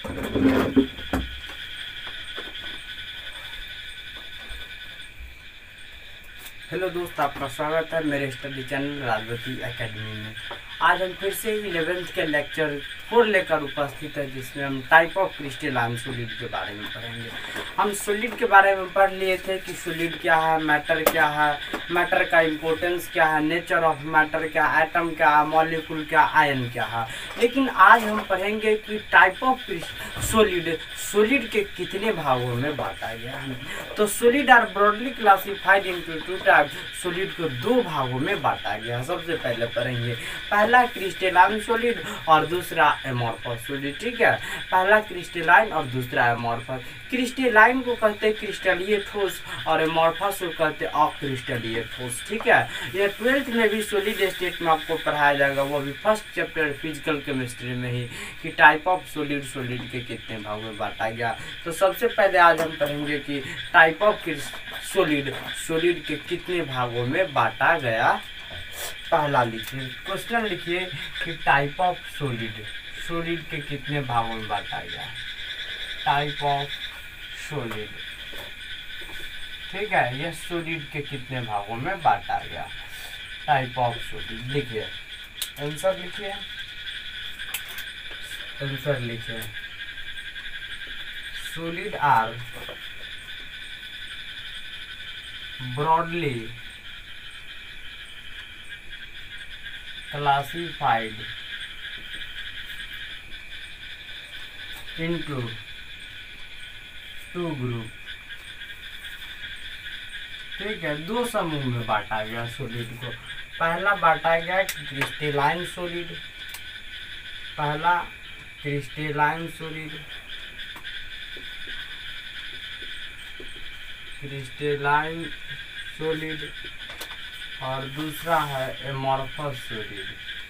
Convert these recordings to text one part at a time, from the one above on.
Hello दोस्त, आपका स्वागत है मेरे स्टडी चैनल राजवती एकेडमी में। आज हम फिर से 11th के लेक्चर 4 लेकर उपस्थित है, जिसमें हम टाइप ऑफ क्रिस्टलाइन सॉलिड के बारे में पढ़ेंगे। हम सॉलिड के बारे में पढ़ लिए थे कि सॉलिड क्या है, मैटर क्या है, मैटर का इम्पोर्टेंस क्या है, नेचर ऑफ मैटर क्या, एटम क्या है, मॉलिक्यूल क्या, आयन क्या है। लेकिन आज हम पढ़ेंगे कि टाइप ऑफ सॉलिड के कितने भागों में बांटा गया है। तो solid are broadly classified into two type. Solid को दो भागों में बांटा गया। सबसे पहले पढ़ेंगे पहला क्रिस्टलाइन सॉलिड और दूसरा एमॉर्फस सॉलिड। ठीक है, पहला क्रिस्टलाइन और दूसरा एमॉर्फस। क्रिस्टलाइन को कहते हैं क्रिस्टलीय ठोस और एमॉर्फस को कहते हैं अक्रिस्टलीय ठोस। ठीक है, ये 12th में भी सॉलिड स्टेट में आपको पढ़ाया जाएगा, वो भी फर्स्ट चैप्टर फिजिकल केमिस्ट्री में ही, कि टाइप ऑफ सॉलिड के कितने भागों में बांटा गया। तो सबसे पहले आज हम पढ़ेंगे कि टाइप ऑफ सॉलिड के कितने भागों में बांटा गया। पहला लिखिए, क्वेश्चन लिखिए कि टाइप ऑफ सॉलिड के कितने भागों में बांटा गया। टाइप ऑफ सॉलिड, ठीक है, यह सॉलिड के कितने भागों में बांटा गया। टाइप ऑफ सॉलिड लिखिए, आंसर लिखिए, आंसर लिखिए। Solid are broadly classified into two group। ठीक है, दो समूह में बांटा गया सॉलिड को। पहला बांटा गया क्रिस्टलाइन सॉलिड, पहला क्रिस्टलाइन सॉलिड, क्रिस्टलाइन सॉलिड, और दूसरा है एमॉर्फस सॉलिड,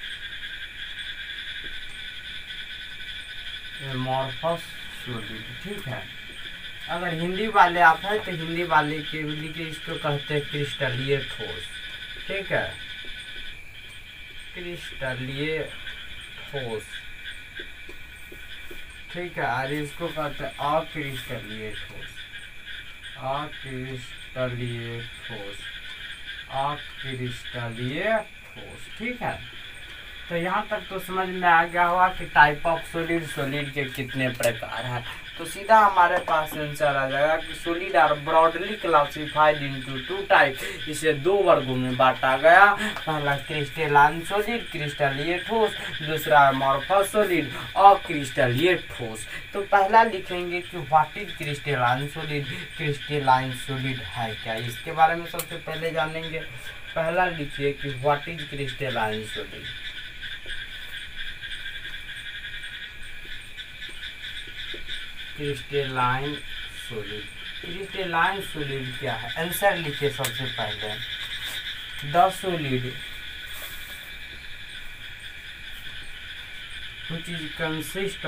एमॉर्फस सॉलिड। ठीक है, अगर हिंदी वाले आप हैं तो हिंदी वाले के लिखिए, इसको कहते हैं क्रिस्टलीय ठोस। ठीक है, क्रिस्टलीय ठोस। ठीक है, और इसको कहते हैं अक्रिस्टलीय ठोस, अक्रिस्टलीय ठोस, अक्रिस्टलीय ठोस। ठीक है, तो यहाँ तक तो समझ में आ गया होगा कि टाइप ऑफ सॉलिड के कितने प्रकार हैं। तो सीधा हमारे पास आंसर आ जाएगा कि solid are broadly classified into two type. इसे दो वर्गों में बांटा गया। पहला क्रिस्टलाइन सॉलिड, क्रिस्टलीय ठोस, दूसरा एमॉर्फस सॉलिड, अक्रिस्टलीय ठोस। तो पहला लिखेंगे कि what is crystalline solid. Crystalline solid है क्या, इसके बारे में सबसे पहले जानेंगे। पहला लिखिए कि what is crystalline solid. Crystalline solid, crystalline solid क्या है, आंसर लिखिए सबसे पहले। The solid which is consist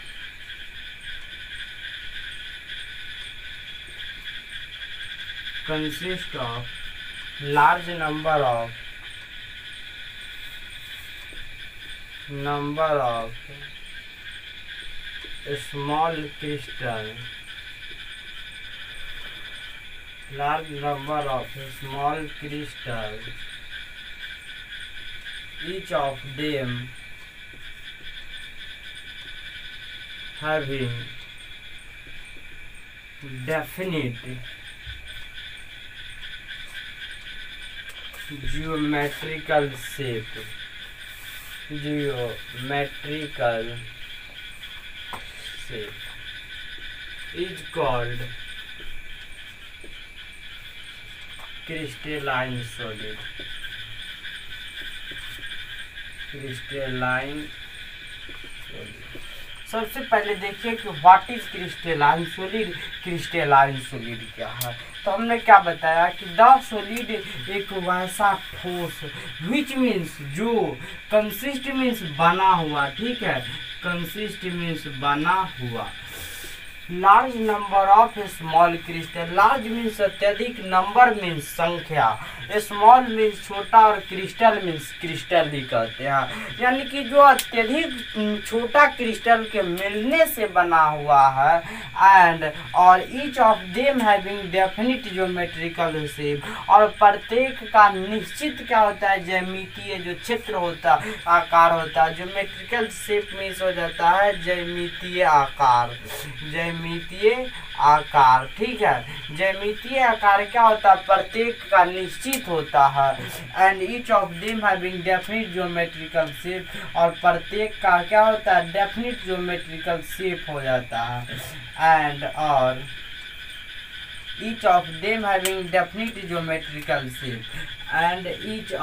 of large number of small crystal, large number of small crystals, each of them having definite geometrical shape, is called crystalline solid। Crystalline solid, सबसे पहले देखिए कि what is crystalline solid. Crystalline solid क्या है, तो हमने क्या बताया कि द सॉलिड एक वैसा ठोस, विच मीन्स जो, कंसिस्ट मीन्स बना हुआ। ठीक है, कंसिस्ट मीन्स बना हुआ, large number of small crystal. Large means अत्यधिक, नंबर मीन्स संख्या, स्मॉल मीन्स छोटा और क्रिस्टल मीन्स क्रिस्टल ही कहते हैं। यानी कि जो अत्यधिक छोटा क्रिस्टल के मिलने से बना हुआ है। एंड और each of them having definite geometrical shape, और प्रत्येक का निश्चित क्या होता है, ज्यामितीय जो क्षेत्र होता आकार होता है। ज्योमेट्रिकल शेप मीन्स हो जाता है ज्यामितीय आकार, ज्यामितीय आकार, ठीक है। ज्यामितीय आकार क्या होता है, प्रत्येक का निश्चित होता है। And each of them having definite geometrical shape, और प्रत्येक का क्या होता है, डेफिनिट ज्योमेट्रिकल शेप हो जाता है। एंड और each of them having definite geometrical shape, and each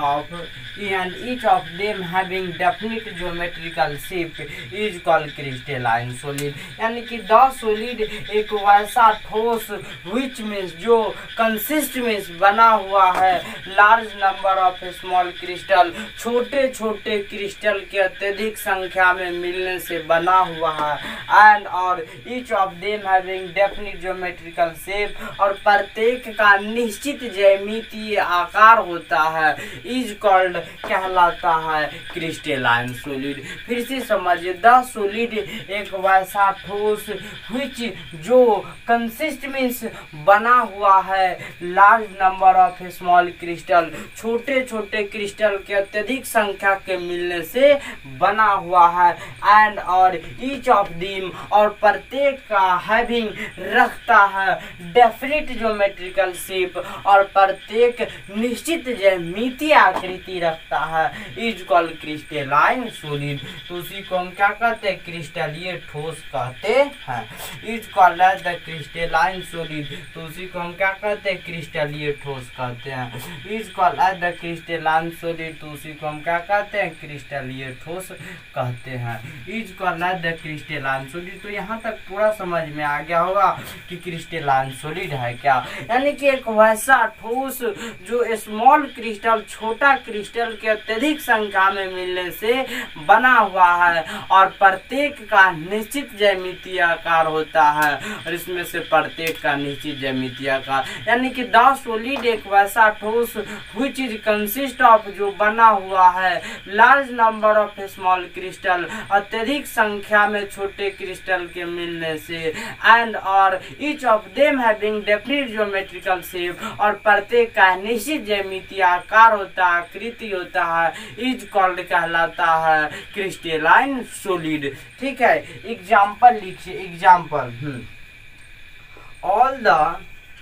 of them having definite geometrical shape is called crystalline solid। यानी कि द सॉलिड एक वैसा ठोस which means जो consist means बना हुआ है, large number of small crystal, छोटे छोटे क्रिस्टल के अत्यधिक संख्या में मिलने से बना हुआ है। एंड और each of them having definite geometrical shape, और प्रत्येक का निश्चित ज्यामितीय आकार होता है, इज कॉल्ड कहलाता है क्रिस्टलाइन सॉलिड। फिर से समझिए, द सॉलिड एक वैसा ठोस which जो कंसिस्ट मीन्स बना हुआ है, large number of small crystal, छोटे छोटे क्रिस्टल के अत्यधिक संख्या के मिलने से बना हुआ है। एंड और ईच ऑफ दीम, और प्रत्येक का हैविंग रखता है डेफिनिट ज्योमेट्रिकल शेप, और प्रत्येक निश्चित ज्यामितीय आकृति रखता है, इज कॉल्ड क्रिस्टलाइन सॉलिड। तो उसी को हम क्या कहते हैं, क्रिस्टलीय ठोस कहते हैं, is called as the crystalline solid. तो उसी को हम क्या कहते हैं, क्रिस्टलीय ठोस कहते हैं, is called as the crystalline solid. तो उसी को हम क्या कहते हैं, क्रिस्टलीय ठोस कहते हैं, is called as the crystalline solid. तो यहाँ तक पूरा समझ में आ गया होगा कि क्रिस्टलाइन सॉलिड है क्या, यानी कि एक वैसा ठोस जो स्मॉल क्रिस्टल, छोटा क्रिस्टल के अत्यधिक संख्या में मिलने से बना हुआ है, और प्रत्येक का निश्चित ज्यामितीय आकार होता है, और इसमें से प्रत्येक का निश्चित ज्यामितीय आकार। यानी कि द सॉलिड एक वैसा ठोस व्हिच इज कंसिस्ट ऑफ, जो बना हुआ है, large number of small crystal, अत्यधिक संख्या में छोटे क्रिस्टल के मिलने से। एंड और each of them having definite geometrical shape, और प्रत्येक का निश्चित ज्यामितीय आकार होता है, आकृति होता है, इज कॉल्ड कहलाता है क्रिस्टलाइन सॉलिड। ठीक है, एग्जाम्पल लिखिए, example, all the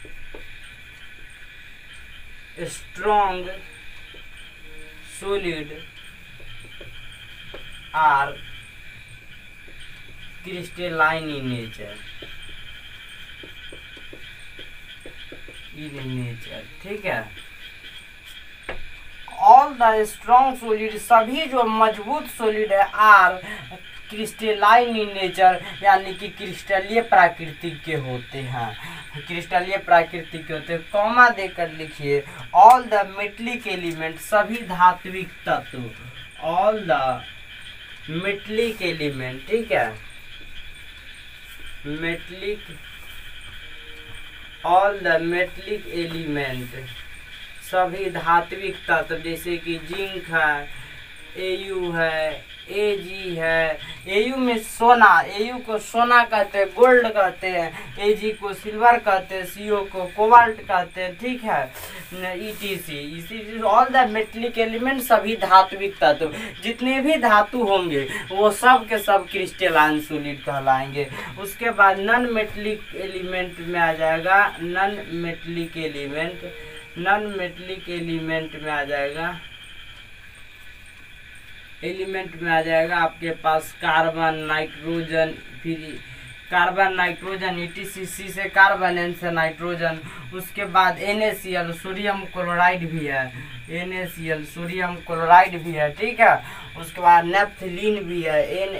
strong solid are crystalline in nature, ठीक है। ऑल द स्ट्रॉन्ग सॉलिड, सभी जो मजबूत सॉलिड है, आर क्रिस्टलाइन इन नेचर, यानी कि क्रिस्टलीय प्राकृति के होते हैं, क्रिस्टलीय प्राकृति के होते हैं। कॉमा देकर लिखिए, ऑल द मेटलिक एलिमेंट, सभी धात्विक तत्व, ऑल द मेटलिक एलिमेंट, ठीक है, metallic, all the metallic element, सभी धात्विक तत्व, जैसे कि जिंक है, एयू है, एजी है। एयू में सोना, एयू को सोना कहते हैं, गोल्ड कहते हैं, एजी को सिल्वर कहते हैं, सीओ को कोबाल्ट कहते हैं, ठीक है, ईटीसी। इसी ऑल द मेटलिक एलिमेंट, सभी धात्विक तत्व, जितने भी धातु होंगे वो सब के सब क्रिस्टलाइन सॉलिड कहलाएंगे। उसके बाद नॉन मेटलिक एलिमेंट में आ जाएगा, non metallic element, non metallic element में आ जाएगा, एलिमेंट में आ जाएगा आपके पास कार्बन, नाइट्रोजन, फिर कार्बन, नाइट्रोजन, ETCC से कार्बन, N से नाइट्रोजन। उसके बाद NaCl, सोडियम क्लोराइड भी है, NaCl सोडियम क्लोराइड भी है, ठीक है। उसके बाद नेप्थिलीन भी है,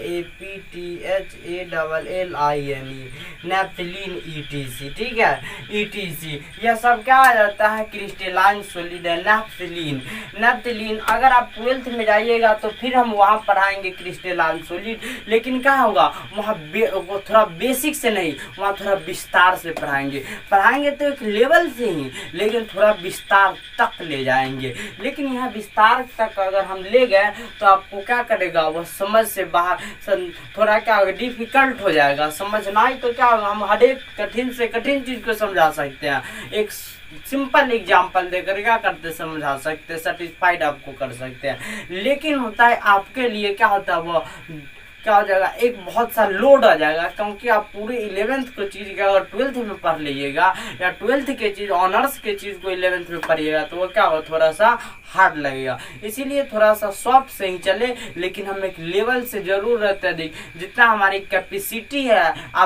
NAPTHALLINE, नेप्थिलीन ETC, ठीक है, ETC। यह सब क्या आ जाता है, क्रिस्टलाइन सॉलिड है, नेप्थिलीन। नेप्थिलीन अगर आप 12th में जाइएगा तो फिर हम वहाँ पढ़ाएंगे क्रिस्टलाइन सॉलिड, लेकिन क्या होगा वहाँ वो थोड़ा बेसिक से नहीं, वहाँ थोड़ा विस्तार से पढ़ाएंगे तो एक लेवल से ही, लेकिन थोड़ा विस्तार तक ले जाएंगे। लेकिन यहाँ विस्तार तक अगर हम ले गए तो आपको क्या करेगा, वह समझ से बाहर थोड़ा क्या होगा, डिफिकल्ट हो जाएगा समझना ही। तो क्या होगा, हम हर एक कठिन से कठिन चीज को समझा सकते हैं, एक सिंपल एग्जाम्पल देकर क्या करते समझा सकते हैं, सेटिस्फाइड आपको कर सकते हैं। लेकिन होता है आपके लिए क्या होता है, वो क्या हो जाएगा, एक बहुत सा लोड आ जाएगा, क्योंकि आप पूरे 11th को चीज़ का अगर 12th में पढ़ लीजिएगा, या 12th के चीज़ ऑनर्स के चीज़ को 11th में पढ़िएगा, तो वो क्या हो, थोड़ा सा हार्ड लगेगा। इसीलिए थोड़ा सा सॉफ्ट से ही चले, लेकिन हम एक लेवल से जरूर रहते हैं, जितना हमारी कैपेसिटी है,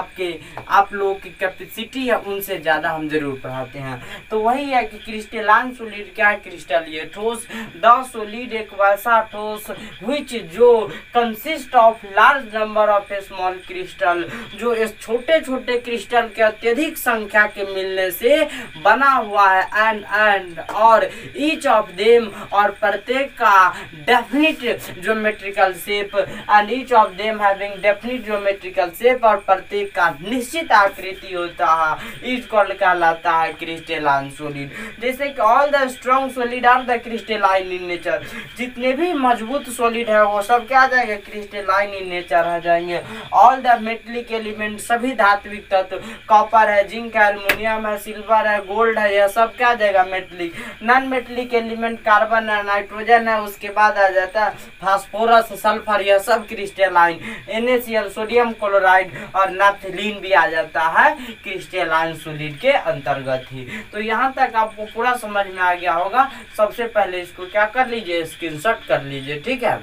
आप लोगों की कैपेसिटी है, उनसे ज़्यादा हम जरूर पढ़ाते हैं। तो वही है कि क्रिस्टलाइन सॉलिड क्या है, क्रिस्टल ये ठोस, द सॉलिड एक वैसा ठोस व्हिच जो consist of large number of small crystal, जो इस छोटे छोटे क्रिस्टल के अत्यधिक संख्या के मिलने से बना हुआ है, एंड और ईच ऑफ देम, और प्रत्येक का definite geometrical shape, and each of them having definite geometrical shape, और प्रत्येक का निश्चित आकृति होता है, इज कॉल्ड कहलाता है क्रिस्टलाइन सॉलिड। जैसे कि all the strong solid are the crystalline in nature, जितने भी मजबूत सॉलिड है वो सब क्या आ जाएंगे, क्रिस्टलाइन इन नेचर आ जाएंगे। ऑल द मेटलिक एलिमेंट, सभी धात्विक तत्व, कॉपर है, जिंक है, एल्युमिनियम है, सिल्वर है, गोल्ड है, यह सब क्या आ जाएगा, metallic. Non metallic element carbon है, नाइट्रोजन है, उसके बाद आ जाता है फास्फोरस, सल्फर, यह सब क्रिस्टलाइन। NaCl, सोडियम क्लोराइड और नेप्थिलीन भी आ जाता है क्रिस्टलाइन सॉलिड के अंतर्गत ही। तो यहाँ तक आपको पूरा समझ में आ गया होगा। सबसे पहले इसको क्या कर लीजिए, स्क्रीनशॉट कर लीजिए, ठीक है,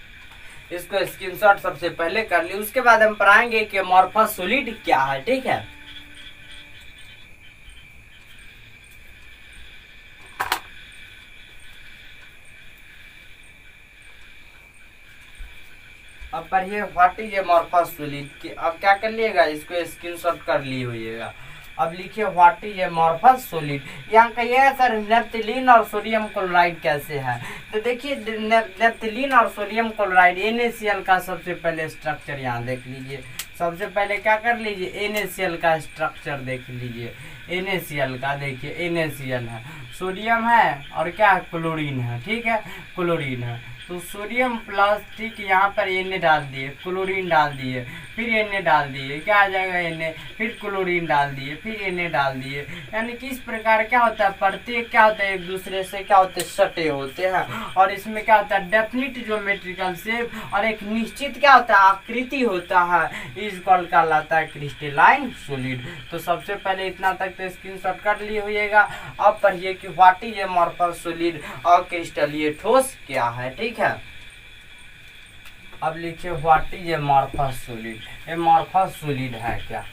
इसको स्क्रीनशॉट सबसे पहले कर ली। उसके बाद हम पढ़ाएंगे कि अमोर्फस सॉलिड क्या है, ठीक है। अब पढ़िए व्हाट इज अमोर्फस सॉलिड। अब क्या कर लिएगा, इसको स्क्रीनशॉट कर लिए होइएगा। अब लिखिए व्हाट इज अमोर्फस सॉलिड। यहाँ कहिएगा सर नेप्थिलीन और सोडियम क्लोराइड कैसे है, तो देखिए नेप्थिलीन और सोडियम क्लोराइड NaCl का सबसे पहले स्ट्रक्चर यहाँ देख लीजिए। सबसे पहले क्या कर लीजिए, NaCl का स्ट्रक्चर देख लीजिए। NaCl का देखिए, NaCl है, सोडियम है और क्या है, क्लोरीन है, ठीक है, क्लोरीन है। तो सोडियम प्लस, ठीक, यहाँ पर Na डाल दिए, क्लोरीन डाल दिए, फिर Na डाल दिए, क्या आ जाएगा Na, फिर क्लोरीन डाल दिए, फिर Na डाल दिए। यानी कि इस प्रकार क्या होता है, प्रत्येक क्या होता है, एक दूसरे से क्या होते हैं, सटे होते हैं, और इसमें क्या होता है, डेफिनिट ज्योमेट्रिकल शेप, और एक निश्चित क्या होता है, आकृति होता है, इस कॉल्ड कहलाता है क्रिस्टलाइन सॉलिड। तो सबसे पहले इतना तक तो स्क्रीनशॉट कर लिए होइएगा। अब पढ़िए कि व्हाट इज अमोर्फस सॉलिड और क्रिस्टलीय ठोस क्या है, ठीक है। अब लिखिए what is amorphous solid. Amorphous solid है क्या,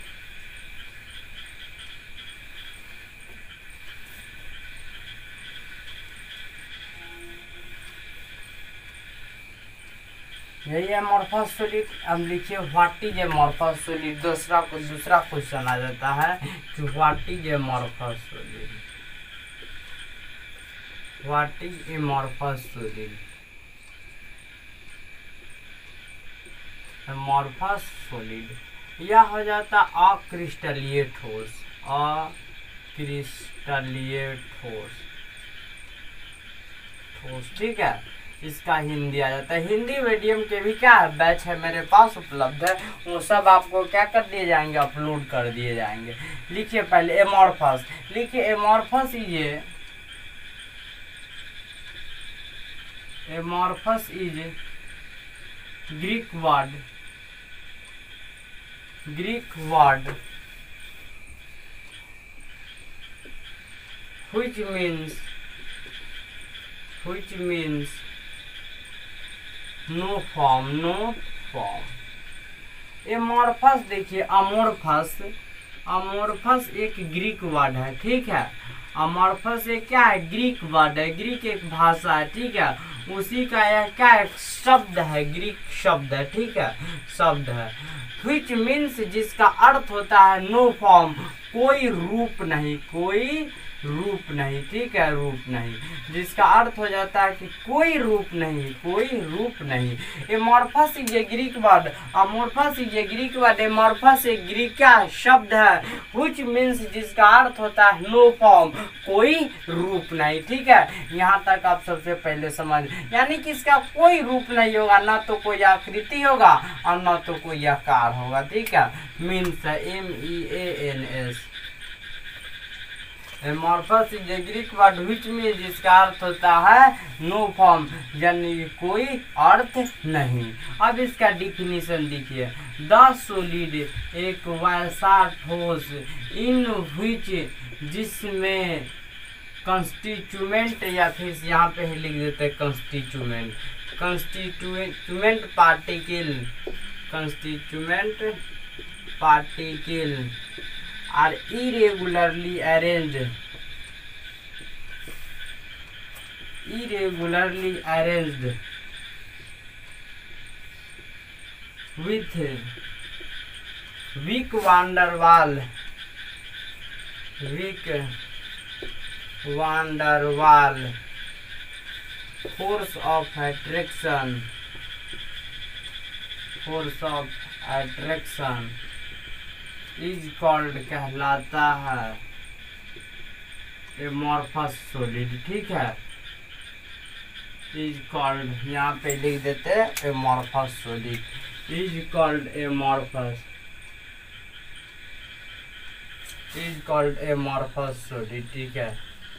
यही अमोर्फस सॉलिड। अब लिखिए व्हाट इज अमोर्फस सॉलिड। दूसरा क्वेश्चन आ जाता है कि what is amorphous solid, what is amorphous solid. Amorphous solid यह हो जाता अक्रिस्टलीय ठोस, अक्रिस्टलीय ठोस, ठीक है। इसका हिंदी आ जाता है। हिंदी मीडियम के भी क्या है, बैच है मेरे पास उपलब्ध है, वो सब आपको क्या कर दिए जाएंगे, अपलोड कर दिए जाएंगे। लिखिए पहले अमोर्फस, लिखिए amorphous is, amorphous is Greek word which means no form. Amorphous देखिए, अमोर्फस एक ग्रीक वर्ड है, ठीक है। अमॉर्फस एक क्या है, ग्रीक वर्ड है, ग्रीक एक भाषा है, ठीक है, उसी का यह क्या है, शब्द है, ग्रीक शब्द है, ठीक है, शब्द है। व्हिच मीन्स जिसका अर्थ होता है नो फॉर्म, कोई रूप नहीं, कोई रूप नहीं, ठीक है, रूप नहीं, जिसका अर्थ हो जाता है कि कोई रूप नहीं, कोई रूप नहीं। Amorphous is a Greek word, amorphous is a Greek word, amorphous एक ग्रीक क्या शब्द है, व्हिच मीन्स जिसका अर्थ होता है नो फॉर्म, कोई रूप नहीं, ठीक है। यहाँ तक आप सबसे पहले समझ, यानी कि इसका कोई रूप नहीं होगा, ना तो कोई आकृति होगा और ना तो कोई आकार होगा, ठीक है। Means MEANS, amorphous is a Greek word which means जिसका अर्थ होता है नो फॉर्म, यानी कोई अर्थ नहीं। अब इसका डिफिनीशन देखिए, द सॉलिड एक वैसा ठोस इन व्हिच जिसमें कंस्टिट्यूएंट, या फिर यहाँ पे ही लिख देते हैं constituent, constituent particle, constituent particle are irregularly arranged with weak van der Waals force of attraction is called कहलाता है एमॉर्फस सॉलिड, ठीक है, इज कॉल्ड, यहाँ पे लिख देते हैं amorphous solid, is called amorphous solid, ठीक है,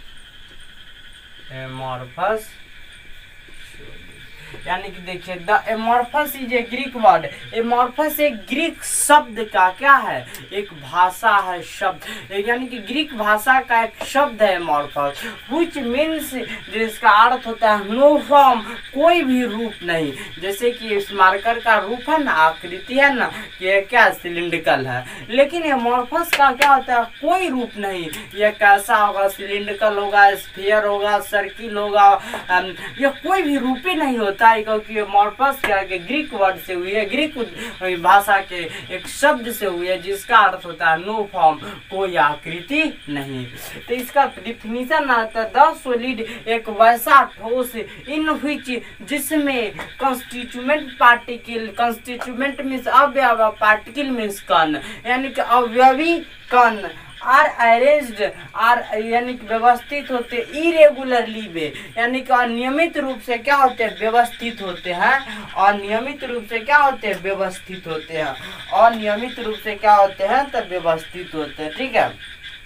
एमॉर्फस सॉलिड। यानी कि देखिए the amorphous is a Greek word, amorphous एक ग्रीक शब्द का क्या है, एक भाषा है, शब्द, यानी कि ग्रीक भाषा का एक शब्द है एमॉर्फस, व्हिच मीन्स जिसका अर्थ होता है नो फॉर्म, कोई भी रूप नहीं। जैसे कि इस मार्कर का रूप है ना, आकृति है ना, ये क्या सिलिंड्रिकल है, लेकिन एमॉर्फस का क्या होता है, कोई रूप नहीं, यह कैसा होगा, सिलिंड्रिकल होगा, स्फीयर होगा, सर्किल होगा, यह कोई भी रूप ही नहीं होता है, क्योंकि एमॉर्फस क्या है, ग्रीक वर्ड से हुई है, ग्रीक भाषा के एक शब्द से हुई है, जिसका अर्थ होता है नो फॉर्म, कोई आकृति नहीं। तो इसका डिफिनीशन आता है द सॉलिड एक वैसा ठोस इन व्हिच जिसमें कंस्टिट्यूएंट पार्टिकल, कंस्टिट्यूएंट मींस अवयव, पार्टिकल मींस कण, यानी कि अवयवी कण, आर अरेंज्ड, आर यानी कि व्यवस्थित होते, इरेगुलरली वे यानी कि अनियमित रूप से क्या होते हैं, व्यवस्थित होते हैं, अनियमित रूप से क्या होते हैं, व्यवस्थित होते हैं, अनियमित रूप से क्या होते हैं, तब व्यवस्थित होते हैं, ठीक है,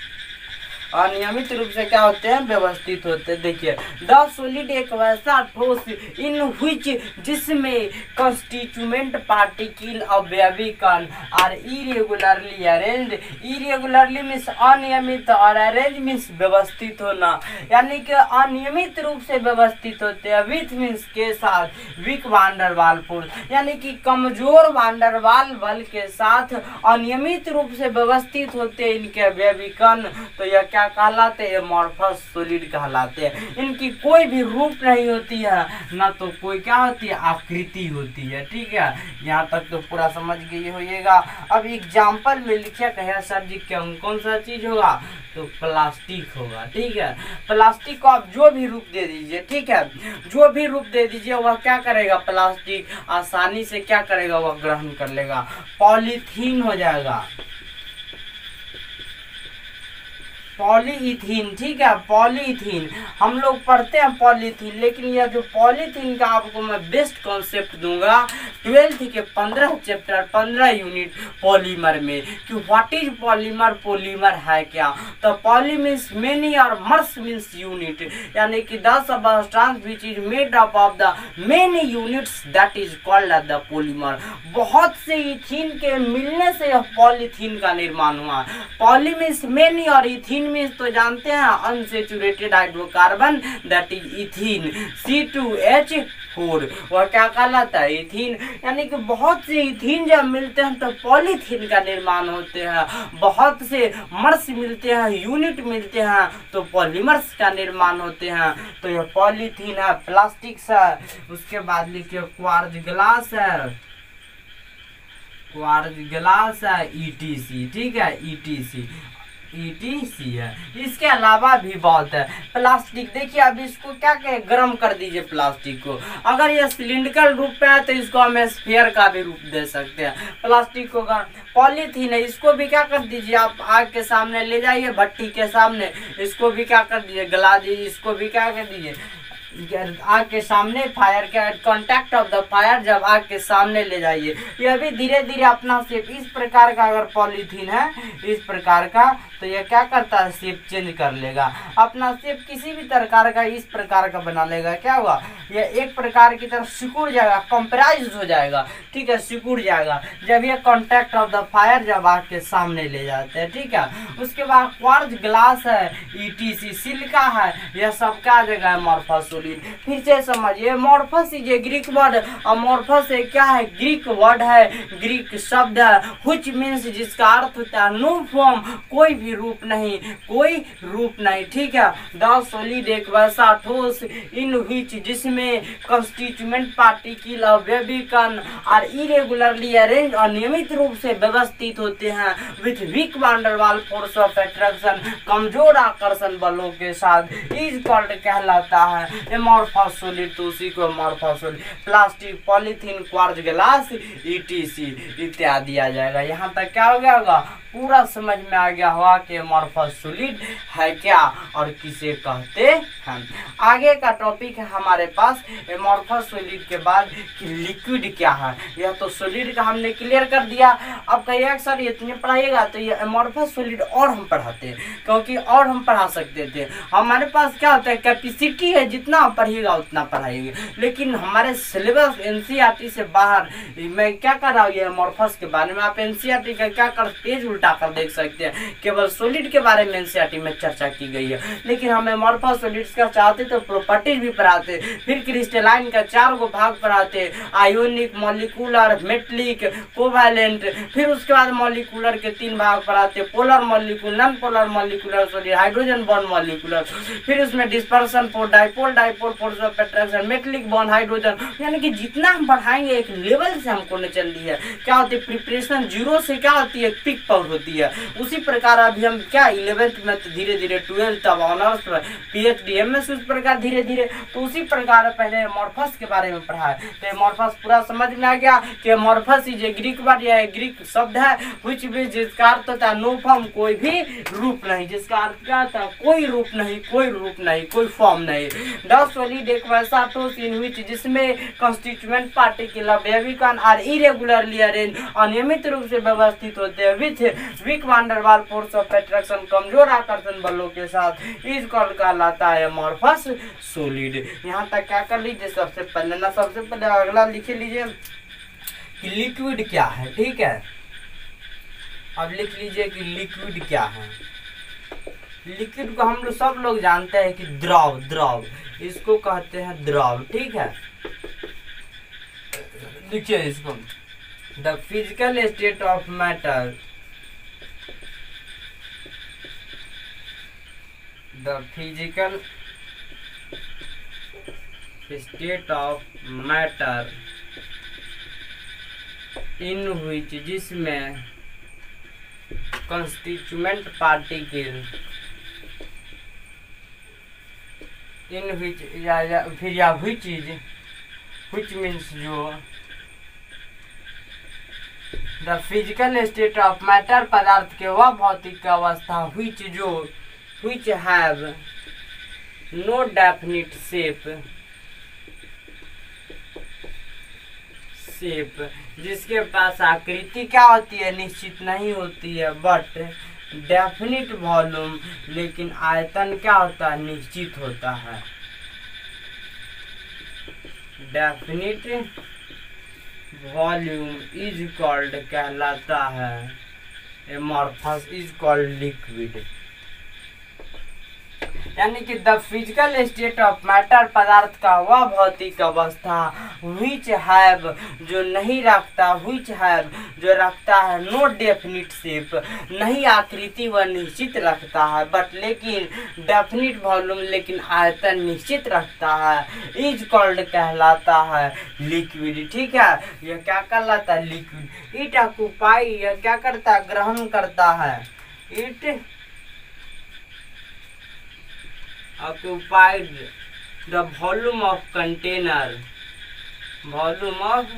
अनियमित रूप से क्या होते हैं, व्यवस्थित होते हैं। देखिए द सॉलिड एक वैसा ठोस इन व्हिच जिसमें कंस्टिट्यूएंट पार्टिकल अवयवी कण are irregularly arranged, irregularly means अनियमित और अरेंज मीन्स व्यवस्थित होना, यानी कि अनियमित रूप से व्यवस्थित होते हैं, विथ मीन्स के साथ, वीक वान डर वाल फोर्स यानी कि कमजोर वान डर वाल बल के साथ अनियमित रूप से व्यवस्थित होते हैं इनके अवयवी कण, तो यह क्या कहलाते हैं, एमॉर्फस सॉलिड कहलाते हैं। इनकी कोई भी रूप नहीं होती है, ना तो कोई क्या होती है, आकृति होती है, ठीक है, यहाँ तक तो पूरा समझ गए होइएगा। अब एग्जाम्पल में लिखिए कहे सर जी कौन सा चीज होगा, तो प्लास्टिक होगा, ठीक है, प्लास्टिक को आप जो भी रूप दे दीजिए, ठीक है, जो भी रूप दे दीजिए वह क्या करेगा, प्लास्टिक आसानी से क्या करेगा, वह ग्रहण कर लेगा, पॉलीथीन हो जाएगा, पॉलीइथीन, ठीक है, पॉलीइथीन हम लोग पढ़ते हैं पॉलीथीन, लेकिन यह जो पॉलीथीन का आपको मैं बेस्ट कॉन्सेप्ट दूंगा 12th के 15 चैप्टर 15 यूनिट पॉलीमर में, कि व्हाट इज पॉलीमर, पॉलीमर है क्या, तो पॉली मीन्स मेनी और मर्स मीन्स यूनिट, यानी कि the substance which is made up of the many units that is called the polymer, बहुत से इथीन के मिलने से यह पॉलीथीन का निर्माण हुआ। पॉली मीन्स मेनी और इथीन मीन्स तो जानते हैं unsaturated hydrocarbon that is ethene, C2H four, वह क्या कहलाता है? इथीन। यानी कि बहुत से इथीन जब मिलते हैं तो पॉलीथीन का निर्माण होते हैं, बहुत से मर्स मिलते हैं, यूनिट मिलते हैं तो पॉलीमर्स का निर्माण होते हैं। तो यह पॉलीथीन है, प्लास्टिक है। उसके बाद लिखिए क्वार्ज ग्लास है, क्वार्ज ग्लास है, ईटीसी, ठीक है, ईटीसी, ईटीसी है। इसके अलावा भी बहुत है। प्लास्टिक देखिए, अब इसको क्या कहे, गर्म कर दीजिए प्लास्टिक को। अगर ये सिलिंड्रिकल रूप में है तो इसको हम स्फीयर का भी रूप दे सकते हैं। प्लास्टिक को पॉलीथीन है, इसको भी क्या कर दीजिए, आप आग के सामने ले जाइए, भट्टी के सामने, इसको भी क्या कर दीजिए, गला दीजिए, इसको भी क्या कर दीजिए, आग के सामने, फायर के कांटेक्ट ऑफ द फायर, जब आग के सामने ले जाइए। यह भी धीरे धीरे अपना शेप, इस प्रकार का अगर पॉलीथीन है इस प्रकार का, तो यह क्या करता है, शेप चेंज कर लेगा, अपना शेप किसी भी प्रकार का इस प्रकार का बना लेगा। क्या हुआ, यह एक प्रकार की तरफ सिकुड़ जाएगा, कंप्राइज हो जाएगा, ठीक है, सिकुड़ जाएगा जब यह कांटेक्ट ऑफ द फायर जब आग के सामने ले जाते हैं, ठीक है। उसके बाद क्वार्ज ग्लास है, ईटीसी, सिलिका है, यह सब क्या जगह है, अमॉर्फस सॉलिड। फिर से समझिए, amorphous is a Greek word. Amorphous क्या है, ग्रीक वर्ड है, ग्रीक शब्द है, व्हिच मीन्स, जिसका अर्थ होता है नो फॉर्म, कोई भी रूप नहीं, कोई रूप नहीं, ठीक है। द सॉलिड एक वैसा ठोस, इन व्हिच, जिसमें कंस्टिट्यूएंट पार्टिकल अवयवी कण और इरेगुलरली अरेंज, अनियमित रूप से व्यवस्थित होते हैं, with weak van der Waals force of attraction, कमजोर आकर्षण बलों के साथ, इज कॉल्ड कहलाता है अमॉर्फस सॉलिड। तो उसी को amorphous solid, plastic, polythene, quartz glass, ETC इत्यादि आ जाएगा। यहाँ तक क्या हो गया होगा, पूरा समझ में आ गया होगा कि अमॉर्फस सॉलिड है क्या और किसे कहते हैं। आगे का टॉपिक है हमारे पास अमॉर्फस सॉलिड के बाद कि लिक्विड क्या है। यह तो सॉलिड का हमने क्लियर कर दिया। अब कहिए सर इतने पढ़ाइएगा, तो ये अमॉर्फस सॉलिड और हम पढ़ाते हैं, क्योंकि और हम पढ़ा सकते थे। हमारे पास क्या होता है, कैपेसिटी है, जितना आप पढ़िएगा उतना पढ़ाइएगा, लेकिन हमारे सिलेबस एनसीईआरटी से बाहर। मैं क्या कर रहा हूँ, ये अमॉर्फस के बारे में आप एनसीईआरटी का क्या कर, पेज उल्टा कर देख सकते हैं। केवल सॉलिड के बारे में एनसीईआरटी में चर्चा की गई है, लेकिन हमें अमॉर्फस सॉलिड्स का चाहते तो प्रॉपर्टीज भी पढ़ाते, फिर क्रिस्टलाइन का 4 गो भाग पढ़ाते, आयोनिक, मॉलिक्यूलर, मेटलिक, कोवैलेंट, फिर उसके बाद मॉलिक्यूलर के 3 भाग पढ़ाते, polar molecule, non polar molecular solid, hydrogen bond molecular, फिर उसमें dispersion for dipole, dipole force of attraction, metallic bond, hydrogen. यानी कि जितना हम पढ़ाएंगे एक लेवल से हमको न चल रही है, क्या होती है प्रिपरेशन, जीरो से क्या होती है पिक पाउट होती है। उसी प्रकार अभी हम क्या 11th में, तो धीरे धीरे 12th, अब ऑनर्स, पीएचडी, एमएस, उस प्रकार धीरे धीरे। तो उसी प्रकार पहले अमॉर्फस के बारे में पढ़ा है, तो अमॉर्फस पूरा समझ में आ गया कि amorphous is a Greek word, या ग्रीक शब्द है, व्हिच मींस, जिसका अर्थ होता है नो फॉर्म, कोई भी रूप नहीं। जिसका अर्थ क्या होता है, कोई रूप नहीं, कोई रूप नहीं, कोई फॉर्म नहीं। द सॉलिड एक वैसा ठोस, इन व्हिच, जिसमें कंस्टिट्यूएंट पार्टिकल अवयवी कण आर इरेगुलरली अरेंज, अनियमित रूप से व्यवस्थित होते हैं, with weak van der Waals force of attraction, कमजोर आकर्षण बलों के साथ, इज कॉल्ड कहलाता है अमॉर्फस सॉलिड। यहाँ तक क्या कर लीजिए, सबसे पहले ना, सबसे पहले अगला लिख लीजिए कि लिक्विड क्या है, ठीक है। अब लिख लीजिए कि लिक्विड क्या है। लिक्विड को हम लोग सब लोग जानते हैं कि द्रव, द्रव इसको कहते हैं द्रव, ठीक है। लिखिए इसको, the physical state of matter, the physical state of matter in which, जिसमें कंस्टिट्यूएंट पार्टिकल, इन व्हिच, फिर या व्हिच इज, व्हिच मीन्स, जो the physical state of matter, पदार्थ के वह भौतिक अवस्था, व्हिच जो, which have no definite shape, shape जिसके पास आकृति क्या होती है, निश्चित नहीं होती है, बट डेफिनिट वॉल्यूम, लेकिन आयतन क्या होता है, निश्चित होता है। डेफिनिट वॉल्यूम इज कॉल्ड कहलाता है अमॉर्फस, इज कॉल्ड लिक्विड। यानी कि the physical state of matter, पदार्थ का वह भौतिक अवस्था, विच हैव जो नहीं रखता, विच हैव जो रखता है, नो डेफिनिट शेप नहीं आकृति व निश्चित रखता है, बट लेकिन डेफिनिट वॉल्यूम लेकिन आयतन निश्चित रखता है, इज कॉल्ड कहलाता है लिक्विड। ठीक है, यह क्या कहलाता है? लिक्विड। इट ऑक्यूपाई यह क्या करता है? ग्रहण करता है। It occupied the volume of container, volume of,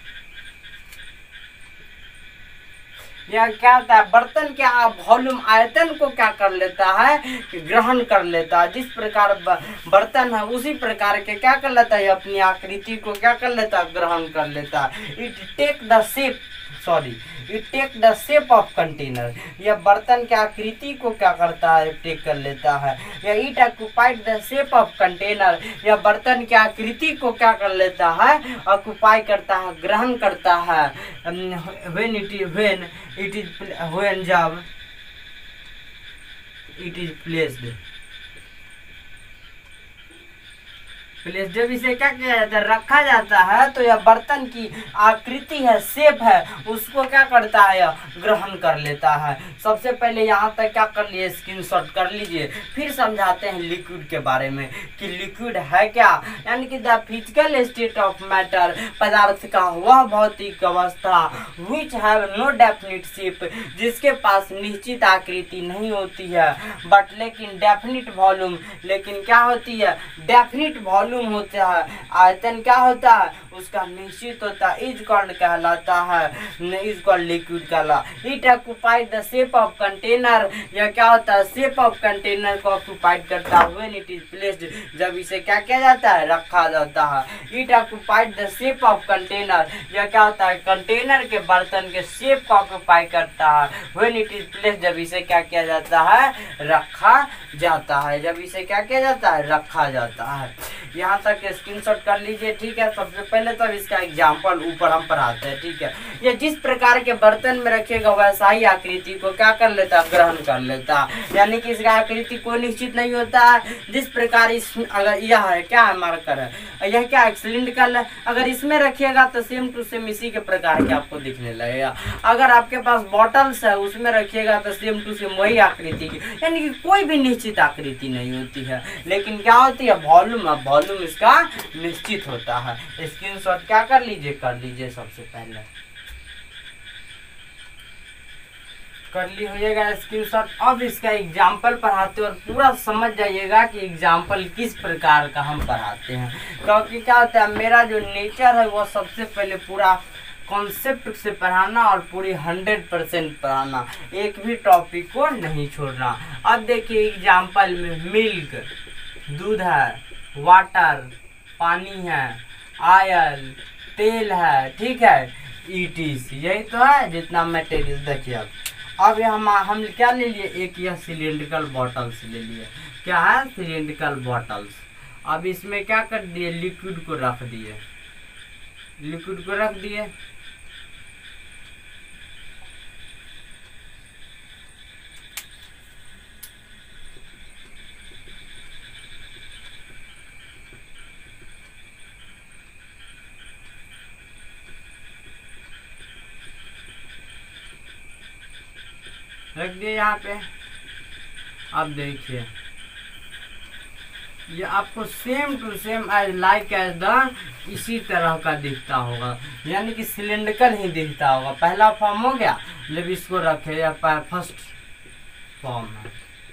यह क्या होता है? बर्तन क्या वॉल्यूम आयतन को क्या कर लेता है? ग्रहण कर लेता है। जिस प्रकार बर्तन है उसी प्रकार के क्या कर लेता है? अपनी आकृति को क्या कर लेता है? ग्रहण कर लेता है। It take the shape, sorry, it take the shape of container, यह बर्तन की आकृति को क्या करता है? टेक कर लेता है। या it occupied the shape of container, यह बर्तन की आकृति को क्या कर लेता है? ऑक्यूपाई करता है, ग्रहण करता है। व्हेन जब इट इज प्लेस्ड, जब इसे क्या किया जाता है? रखा जाता है, तो यह बर्तन की आकृति है, शेप है, उसको क्या करता है? ग्रहण कर लेता है। सबसे पहले यहाँ तक क्या कर लिए? स्क्रीनशॉट कर लीजिए। फिर समझाते हैं लिक्विड के बारे में कि लिक्विड है क्या। यानी कि the physical state of matter, पदार्थ का वह भौतिक अवस्था, which have no definite shape जिसके पास निश्चित आकृति नहीं होती है, बट लेकिन डेफिनिट वॉल्यूम लेकिन क्या होती है? डेफिनिट वॉल्यूम होता है, आयतन क्या होता है? उसका निश्चित होता है, इज कॉल्ड कहलाता है, इज कॉल्ड लिक्विड कहला। It occupied the shape of container, यह क्या होता है? शेप ऑफ कंटेनर को ऑक्यूपाइड करता है। व्हेन इट इज प्लेस्ड, जब इसे क्या किया जाता है? रखा जाता है। It occupied the shape of container, यह क्या होता है? कंटेनर के बर्तन के शेप को ऑक्यूपाई करता है। व्हेन इट इज प्लेस्ड, जब इसे क्या किया जाता है? रखा जाता है। जब इसे क्या किया जाता है? रखा जाता है। यहाँ तक स्क्रीनशॉट कर लीजिए। ठीक है, सबसे पहले तो इसका एग्जाम्पल ऊपर हम पढ़ाते हैं। ठीक है, ये जिस प्रकार के बर्तन में रखेगा वैसा ही आकृति को क्या कर लेता है? ग्रहण कर लेता है। यानी कि इसका आकृति कोई निश्चित नहीं होता है। जिस प्रकार इस, अगर यह है क्या है? मार्कर है, यह क्या है? सिलिंड्रिकल है। अगर इसमें रखिएगा तो सेम टू सेम इसी के प्रकार के आपको दिखने लगेगा। अगर आपके पास बॉटल्स है उसमें रखिएगा तो सेम टू सेम वही आकृति की, यानी कि कोई भी निश्चित आकृति नहीं होती है, लेकिन क्या होती है? वॉल्यूम। अब वॉल्यूम इसका निश्चित होता है। स्क्रीनशॉट क्या कर लीजिए? कर लीजिए। सबसे पहले कर ली होइएगा स्क्रीनशॉट। अब इसका एग्जाम्पल पढ़ाते हैं और पूरा समझ जाइएगा कि एग्जाम्पल किस प्रकार का हम पढ़ाते हैं, क्योंकि क्या होता है? मेरा जो नेचर है वो सबसे पहले पूरा कॉन्सेप्ट से पढ़ाना और पूरी 100% पढ़ाना, एक भी टॉपिक को नहीं छोड़ना। अब देखिए एग्जाम्पल में मिल्क, दूध है, वाटर पानी है, ऑयल तेल है, ठीक है, ईटीस, यही तो है जितना मटेरियल। देखिए अब हम क्या ले लिए? एक यह सिलिंड्रिकल बॉटल्स ले लिए। क्या है? Cylindrical bottles. अब इसमें क्या कर दिए? लिक्विड को रख दिए, लिक्विड को रख दिए। रख दिए यहाँ पे। अब देखिए ये आपको same to same as like as the इसी तरह का दिखता होगा, यानी कि सिलिंड्रिकल ही दिखता होगा। पहला फॉर्म हो गया, जब इसको रखे या फर्स्ट फॉर्म है,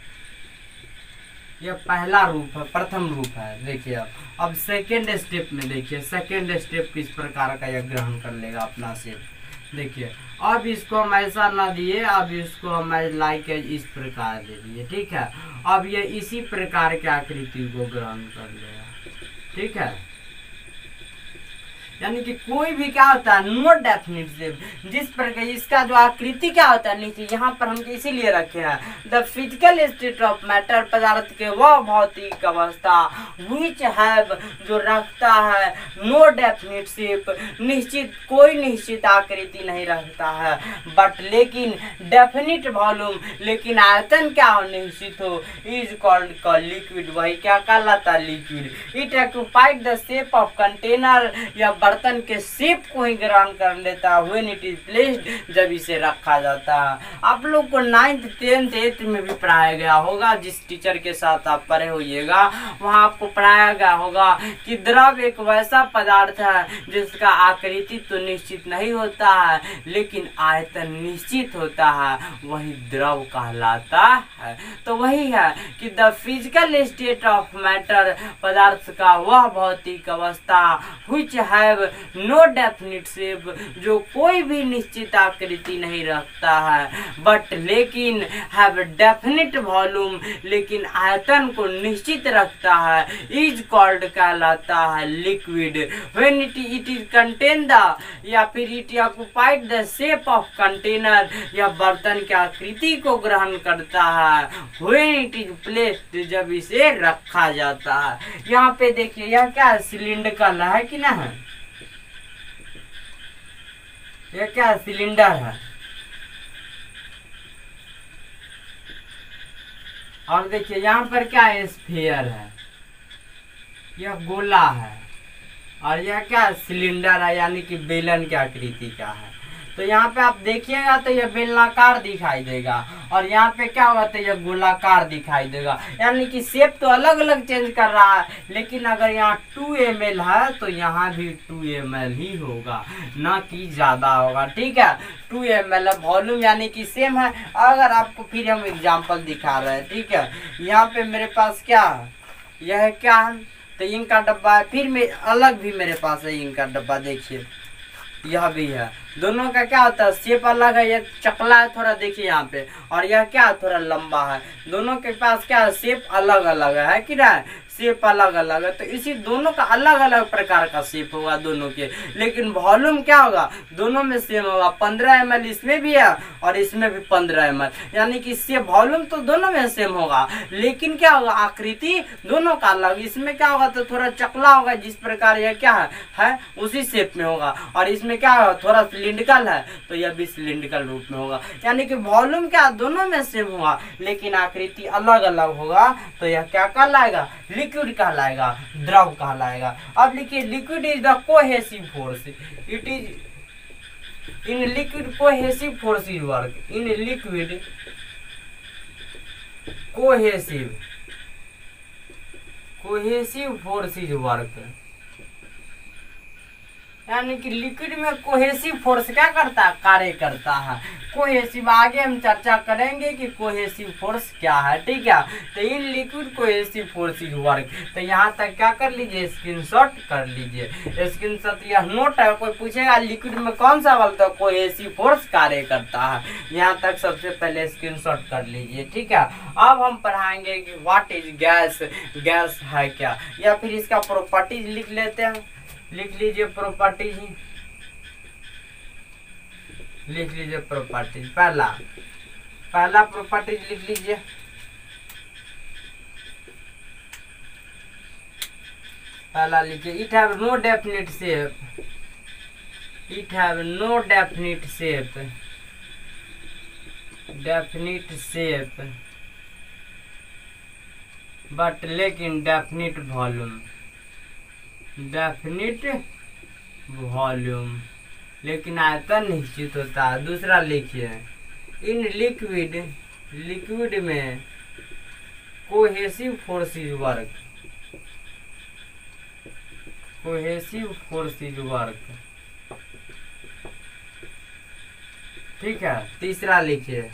यह पहला रूप है, प्रथम रूप है। देखिए अब सेकेंड स्टेप में देखिए, सेकेंड स्टेप किस प्रकार का यह ग्रहण कर लेगा अपना शेप। देखिए अब इसको हम ऐसा ना दिए, अब इसको हम लाइक इस प्रकार दे दिए। ठीक है, अब ये इसी प्रकार के आकृति को ग्रहण कर लेगा। ठीक है, यानी कि कोई भी क्या होता है नो डेफिनिट शेप, जिस प्रकार इसका जो आकृति क्या होता है नीचे यहाँ पर हम इसीलिए रखे हैं the physical state of matter, पदार्थ के वह भौतिक अवस्था विच हैव जो रखता है नो डेफिनिट शेप, निश्चित कोई निश्चित आकृति नहीं रखता है, बट लेकिन डेफिनिट वॉल्यूम लेकिन आयतन क्या हो निश्चित हो, इज कॉल्ड लिक्विड, वही क्या कहलाता है liquid. It occupied the shape of container, या बर्तन के शेप को ही ग्रहण कर लेता है व्हेन इट इज प्लेस्ड, जब इसे रखा जाता है। आप लोग को 9th 10th 8th में भी पढ़ाया गया होगा, जिस टीचर के साथ आप पढ़े होइएगा वहाँ आपको पढ़ाया गया होगा कि द्रव एक वैसा पदार्थ है जिसका आकृति तो निश्चित नहीं होता है लेकिन आयतन निश्चित होता है, वही द्रव कहलाता है। तो वही है कि the physical state of matter, पदार्थ का वह भौतिक अवस्था which have no definite shape, जो कोई भी निश्चित आकृति नहीं रखता है, बट लेकिन have definite volume, लेकिन आयतन को निश्चित रखता है, is called कहलाता है liquid. when it is contain the, या फिर it occupied the shape of container, या बर्तन की आकृति को ग्रहण करता है when it is placed, जब इसे रखा जाता है। यहाँ पे देखिए यह क्या है सिलिंडर है कि ना है, यह क्या है सिलेंडर है, और देखिए यहाँ पर क्या है स्फीयर है, यह गोला है, और यह क्या है सिलेंडर है यानी कि बेलन की आकृति का है। तो यहाँ पे आप देखिएगा तो यह बेलनाकार दिखाई देगा, और यहाँ पे क्या होगा तो यह गोलाकार दिखाई देगा, यानी कि शेप तो अलग अलग चेंज कर रहा है, लेकिन अगर यहाँ 2 ml है तो यहाँ भी 2 ml ही होगा, ना कि ज्यादा होगा। ठीक है, 2 ml वॉल्यूम यानी कि सेम है। अगर आपको फिर हम एग्जाम्पल दिखा रहे हैं, ठीक है, यहाँ पे मेरे पास क्या है, यह क्या है तो इंक का डब्बा है, फिर में अलग भी मेरे पास है इंक का डब्बा, देखिए यह भी है, दोनों का क्या होता है शेप अलग है, ये चकला है थोड़ा देखिए यहाँ पे, और यह क्या है थोड़ा लंबा है, दोनों के पास क्या है शेप अलग अलग है कि ना, शेप अलग अलग है। तो इसी दोनों का अलग अलग प्रकार का शेप होगा दोनों के, लेकिन वॉल्यूम क्या होगा दोनों में सेम होगा। 15 ml इसमें भी है और इसमें भी 15 ml, यानी कि शेप वॉल्यूम तो दोनों में सेम होगा, लेकिन क्या होगा आकृति दोनों का अलग। इसमें क्या होगा तो थोड़ा चकला होगा, जिस प्रकार यह क्या है उसी शेप में होगा, और इसमें क्या होगा थोड़ा सिलिंड्रिकल है तो यह भी सिलिंड्रिकल रूप में होगा, यानी कि वॉल्यूम क्या दोनों में सेम होगा लेकिन आकृति अलग अलग होगा। तो यह क्या कहलाएगा लिक्विड कहलाएगा, द्रव कहलाएगा। अब लिखिए liquid is the cohesive force, it is in liquid cohesive force is work, in liquid cohesive force is work, यानी कि लिक्विड में कोहेसिव फोर्स क्या करता है कार्य करता है। कोहेसिव आगे हम चर्चा करेंगे कि कोहेसिव फोर्स क्या है, ठीक है। तो in liquid cohesive force is work, तो यहाँ तक क्या कर लीजिए स्क्रीनशॉट कर लीजिए, स्क्रीनशॉट यह नोट है। कोई पूछेगा लिक्विड में कौन सा बोलता है कोहेसिव फोर्स कार्य करता है, यहाँ तक सबसे पहले स्क्रीनशॉट कर लीजिए, ठीक है। अब हम पढ़ाएंगे कि व्हाट इज गैस, गैस है क्या, या फिर इसका प्रॉपर्टीज लिख लेते हैं। लिख लीजिए प्रॉपर्टीज, लिख लीजिए प्रॉपर्टीज। पहला प्रॉपर्टीज लिख लीजिए, पहला लिखिए it have no definite shape, it have no definite shape, definite shape but लेकिन डेफिनिट वॉल्यूम, डेफिनिट वॉल्यूम लेकिन आयतन निश्चित होता है। दूसरा लिखिए इन लिक्विड, लिक्विड में cohesive force is work, cohesive force is work, ठीक है। तीसरा लिखिए,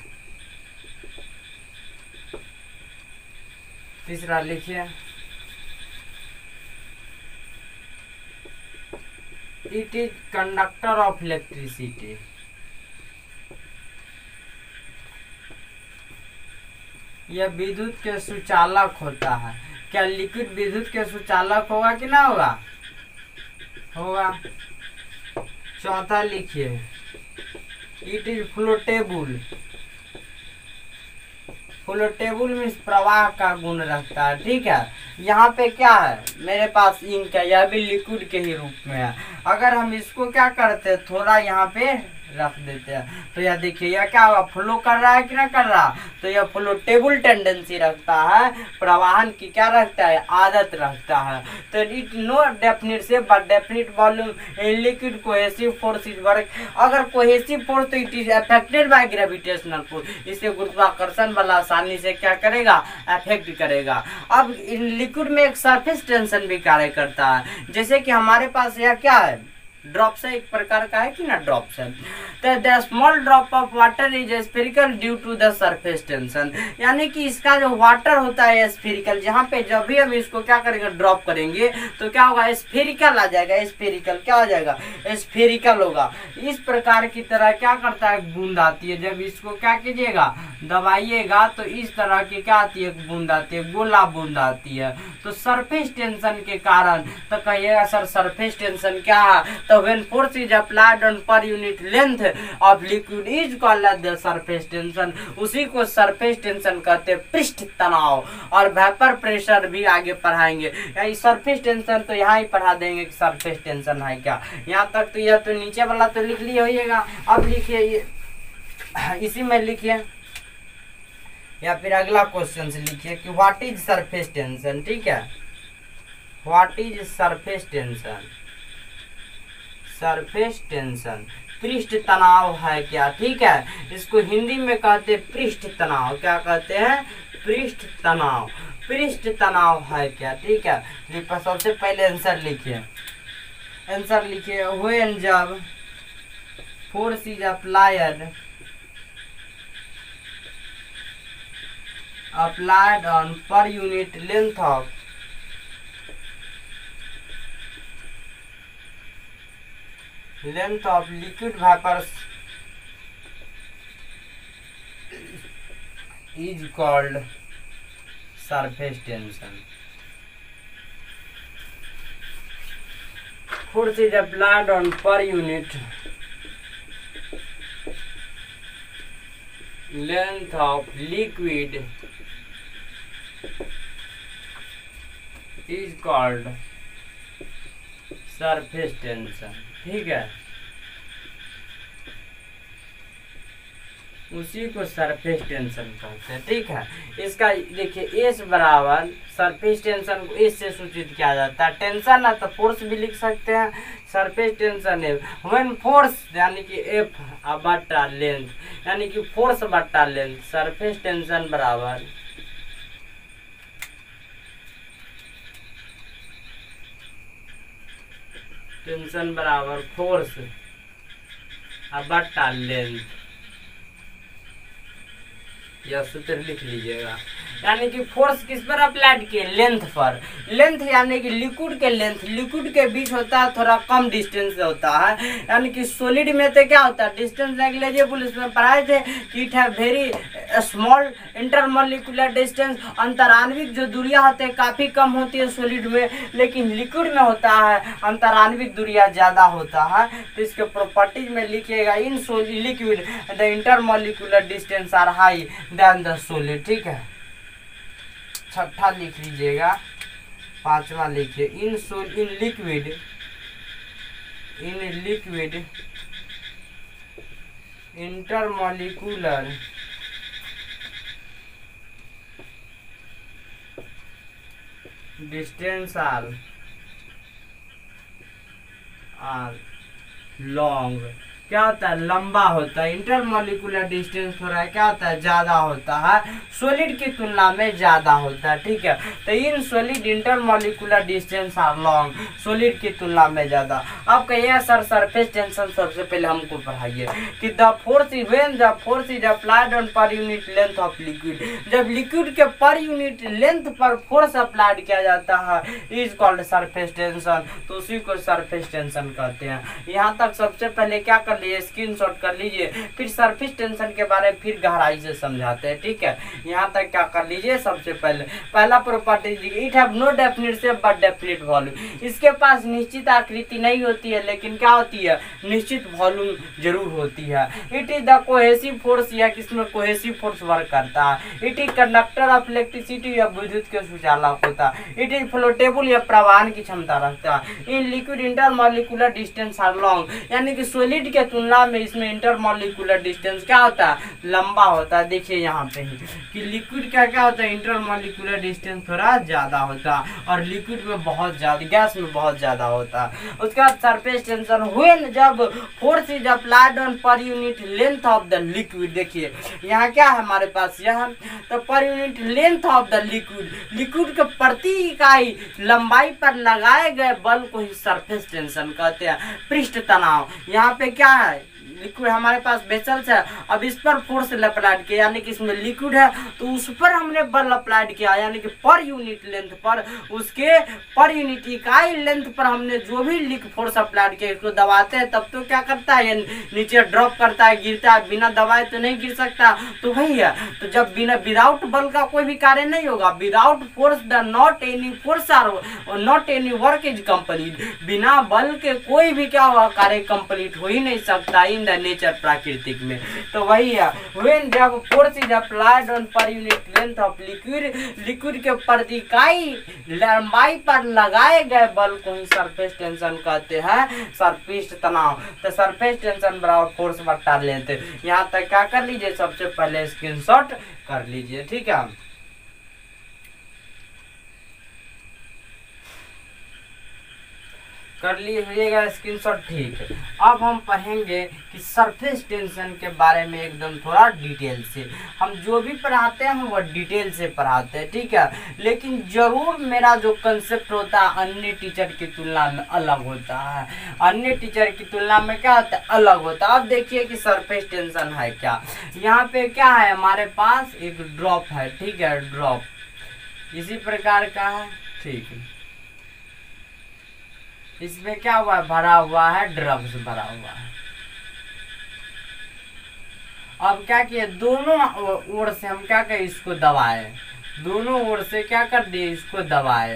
तीसरा लिखिए it is conductor of electricity, यह विद्युत के सुचालक होता है। क्या लिक्विड विद्युत के सुचालक होगा कि ना होगा, होगा। चौथा लिखिए, it is floatable. Floatable means प्रवाह का गुण रखता है, ठीक है। यहाँ पे क्या है, मेरे पास इंक है, यह भी लिक्विड के ही रूप में है। अगर हम इसको क्या करते हैं, थोड़ा यहाँ पे रख देते हैं, तो यह देखिए यह क्या होगा, फ्लो कर रहा है कि ना कर रहा, तो यह फ्लोटेबल टेंडेंसी रखता है, प्रवाहन की क्या रखता है, आदत रखता है। तो it no definite shape but definite volume in liquid cohesive force is work. अगर कोहेसिव फोर्स तो it is affected by gravitational force, इसे गुरुत्वाकर्षण बल आसानी से क्या करेगा, अफेक्ट करेगा। अब इन लिक्विड में एक सरफेस टेंशन भी कार्य करता है, जैसे कि हमारे पास यह क्या है, ड्रॉप्स है, एक प्रकार का है कि ना ड्रॉप्स है। तो the small drop of water is spherical due to the surface tension, यानी कि इसका जो वाटर होता है स्फेरिकल, जहाँ पे जब भी हम इसको क्या करेंगे, ड्रॉप करेंगे तो क्या होगा, स्फेरिकल आ जाएगा, स्फेरिकल क्या हो जाएगा, स्फेरिकल होगा। इस प्रकार की तरह क्या करता है, बूंद आती है, जब इसको क्या कीजिएगा, दबाइएगा तो इस तरह की क्या आती है, बूंद आती है, गोला बूंद आती है। तो सरफेस टेंशन के कारण, तो कहिएगा सर सरफेस टेंशन क्या है, तो when force is applied on per unit length of liquid is called the surface tension, उसी को सरफेस टेंशन कहते हैं, पृष्ठ तनाव। और वेपर प्रेशर भी आगे पढ़ाएंगे, यानी सरफेस टेंशन तो यहाँ ही पढ़ा देंगे कि सरफेस टेंशन है क्या, यहाँ तक तो यह तो नीचे वाला तो लिख लिया होइएगा। अब लिखिए, इसी में लिखिए, या फिर अगला क्वेश्चन से लिखिए कि व्हाट इज सरफेस टेंशन, ठीक है, what is surface tension. Surface tension पृष्ठ तनाव है क्या, ठीक है, इसको हिंदी में कहते हैं पृष्ठ तनाव, क्या कहते हैं, पृष्ठ तनाव, पृष्ठ तनाव है क्या, ठीक है। सबसे पहले आंसर लिखिए, आंसर लिखिए, व्हेन जब force is applied on per unit length of liquid vapors is called surface tension. Force is applied on per unit length of liquid is called surface tension, ठीक है, उसी को सरफेस टेंशन कहते हैं, ठीक है। इसका देखिए एस बराबर सरफेस टेंशन को एस से सूचित किया जाता है, टेंशन है तो फोर्स भी लिख सकते हैं, सरफेस टेंशन है व्हेन फोर्स यानी कि एफ बट्टा लेंथ, यानी कि फोर्स बट्टा लेंथ, सरफेस टेंशन बराबर टेंशन बराबर फोर्स बट्टा लेंथ, यह सूत्र लिख लीजिएगा। यानी कि फोर्स किस पर अप्लाइड किए, लेंथ पर। लेंथ यानी कि लिक्विड के लेंथ, लिक्विड के बीच होता है थोड़ा कम डिस्टेंस होता है, यानी कि सॉलिड में तो क्या होता है, डिस्टेंस नेग्लिजिबल, इसमें पढ़ाए थे कि इट है वेरी स्मॉल इंटरमोलिकुलर डिस्टेंस, अंतरान्विक जो दूरियां होते हैं काफी कम होती है सॉलिड में, लेकिन लिक्विड में होता है अंतरान्विक दूरियां ज्यादा होता है। तो इसके प्रॉपर्टीज में लिखिएगा, in liquid the intermolecular distance are high than the solid, ठीक है। छठा लिख लीजिएगा, पांचवा लिखिए, in liquid intermolecular distance are long, क्या होता है, लंबा होता है, इंटरमोलिकुलर डिस्टेंस थोड़ा क्या होता है, ज्यादा होता है, सॉलिड की तुलना में ज्यादा होता है, ठीक है। तो in solid intermolecular distance are long, solid की तुलना में ज्यादा। अब कहिए सर सरफेस टेंशन सबसे पहले हमको पढ़ाइए कि the force is applied on per unit length of liquid, जब लिक्विड के पर यूनिट लेंथ पर फोर्स अप्लाइड किया जाता है इज कॉल्ड सरफेस टेंशन, तो उसी को सरफेस टेंशन कहते हैं। यहाँ तक सबसे पहले क्या करना कर लीजिए, स्क्रीनशॉट कर लीजिए। फिर सरफेस टेंशन के बारे में फिर गहराई से समझाते हैं, ठीक है। यहाँ तक क्या कर लीजिए, सबसे पहले पहला property, it have no definite shape but definite volume. इसके पास निश्चित आकृति नहीं होती है, लेकिन क्या होती है, निश्चित वॉल्यूम जरूर होती है। It is the cohesive force, या किसमें कोहेसिव फोर्स वर्क करता है। It is conductor of electricity, या विद्युत के सुचालक होता है। इट इज फ्लोटेबल, या प्रवाहन की क्षमता रखता है। In liquid intermolecular distance are long, यानी कि सॉलिड के तुलना में इसमें इंटरमॉलिक्यूलर डिस्टेंस क्या होता है, लंबा होता है। देखिए यहाँ पे ही कि लिक्विड का क्या होता है, इंटरमॉलिक्यूलर डिस्टेंस थोड़ा ज्यादा होता है, और लिक्विड में बहुत ज्यादा, गैस में बहुत ज्यादा होता है। उसके बाद सरफेस टेंशन, व्हेन जब force is applied on per unit length of the liquid. देखिए यहाँ क्या है हमारे पास, यहाँ तो per unit length of the liquid, liquid के प्रति इकाई लंबाई पर लगाए गए बल को ही सरफेस टेंशन कहते हैं। पृष्ठ तनाव, यहाँ पे क्या है, लिक्विड हमारे पास वेसल्स है, अब इस पर फोर्स अप्लाइड किया, यानी कि इसमें लिक्विड है तो उस पर हमने बल अप्लाइड किया, यानी कि पर यूनिट लेंथ पर, उसके पर यूनिट इकाई लेंथ पर हमने जो भी फोर्स अप्लाइड किया, इसको दबाते हैं तब तो क्या करता है, नीचे ड्रॉप करता है, गिरता है, बिना दबाए तो नहीं गिर सकता। तो वही है, तो जब बिना विदाउट बल का कोई भी कार्य नहीं होगा, without force the not any force are not any work is complete, बिना बल के कोई भी क्या हुआ कार्य कंप्लीट हो ही नहीं सकता इन द नेचर, प्राकृतिक में। तो वही है, व्हेन जब force is applied on per unit length of liquid, liquid के प्रति इकाई लंबाई पर लगाए गए बल को ही सरफेस टेंशन कहते हैं, सरफेस तनाव। तो सरफेस टेंशन बराबर फोर्स बटा लेंथ। यहाँ तक क्या कर लीजिए, सबसे पहले स्क्रीनशॉट कर लीजिए, ठीक है। कर लीजिएगा स्क्रीनशॉट, ठीक है। अब हम पढ़ेंगे कि सरफेस टेंशन के बारे में एकदम थोड़ा डिटेल से। हम जो भी पढ़ाते हैं वो डिटेल से पढ़ाते हैं, ठीक है। लेकिन जरूर मेरा जो कंसेप्ट होता है अन्य टीचर की तुलना में अलग होता है, अन्य टीचर की तुलना में क्या होता है, अलग होता है। अब देखिए कि सरफेस टेंशन है क्या। यहाँ पे क्या है, हमारे पास एक ड्रॉप है, ठीक है, ड्रॉप इसी प्रकार का है, ठीक है। इसमें क्या हुआ है, भरा हुआ है, ड्रग्स भरा हुआ है। अब क्या किए, दोनों ओर से हम क्या करें, इसको दबाए, दोनों ओर से क्या कर दिए, इसको दबाए।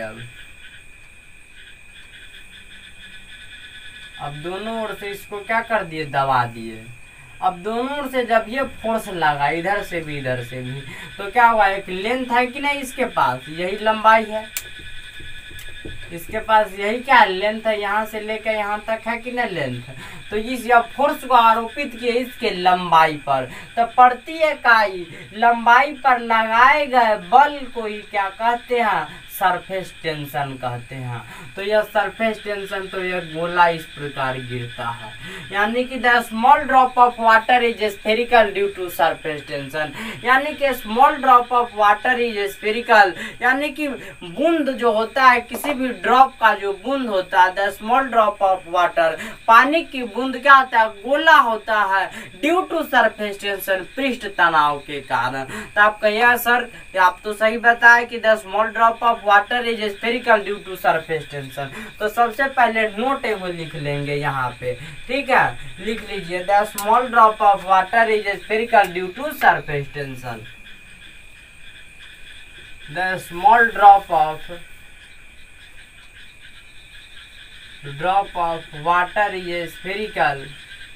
अब दोनों ओर से इसको क्या कर दिए, दबा दिए। अब दोनों ओर से जब ये फोर्स लगा, इधर से भी इधर से भी, तो क्या हुआ, एक लेंथ है कि नहीं, इसके पास यही लंबाई है, इसके पास यही क्या है, लेंथ है, यहाँ से लेकर यहाँ तक है कि नहीं, लेंथ। तो इस जब फोर्स को आरोपित किए इसके लंबाई पर, तो प्रति इकाई लंबाई पर लगाए गए बल को ही क्या कहते हैं, सरफेस टेंशन कहते हैं। तो यह सरफेस टेंशन, तो यह गोला इस प्रकार गिरता है, यानी कि the small drop of water is spherical due to surface tension, यानी कि small drop of water is spherical, यानी कि बूंद जो होता है, किसी भी ड्रॉप का जो बूंद होता है, the small drop of water, पानी की बूंद क्या होता है, गोला होता है, ड्यू टू सरफेस टेंशन, पृष्ठ तनाव के कारण। तो आप कहिए सर आप तो सही बताए कि the small drop of water is spherical due to surface tension. तो सबसे पहले नोट एगो लिख लेंगे यहाँ पे, ठीक है, लिख लीजिए, the small drop of water is spherical due to surface tension. The small drop of water is spherical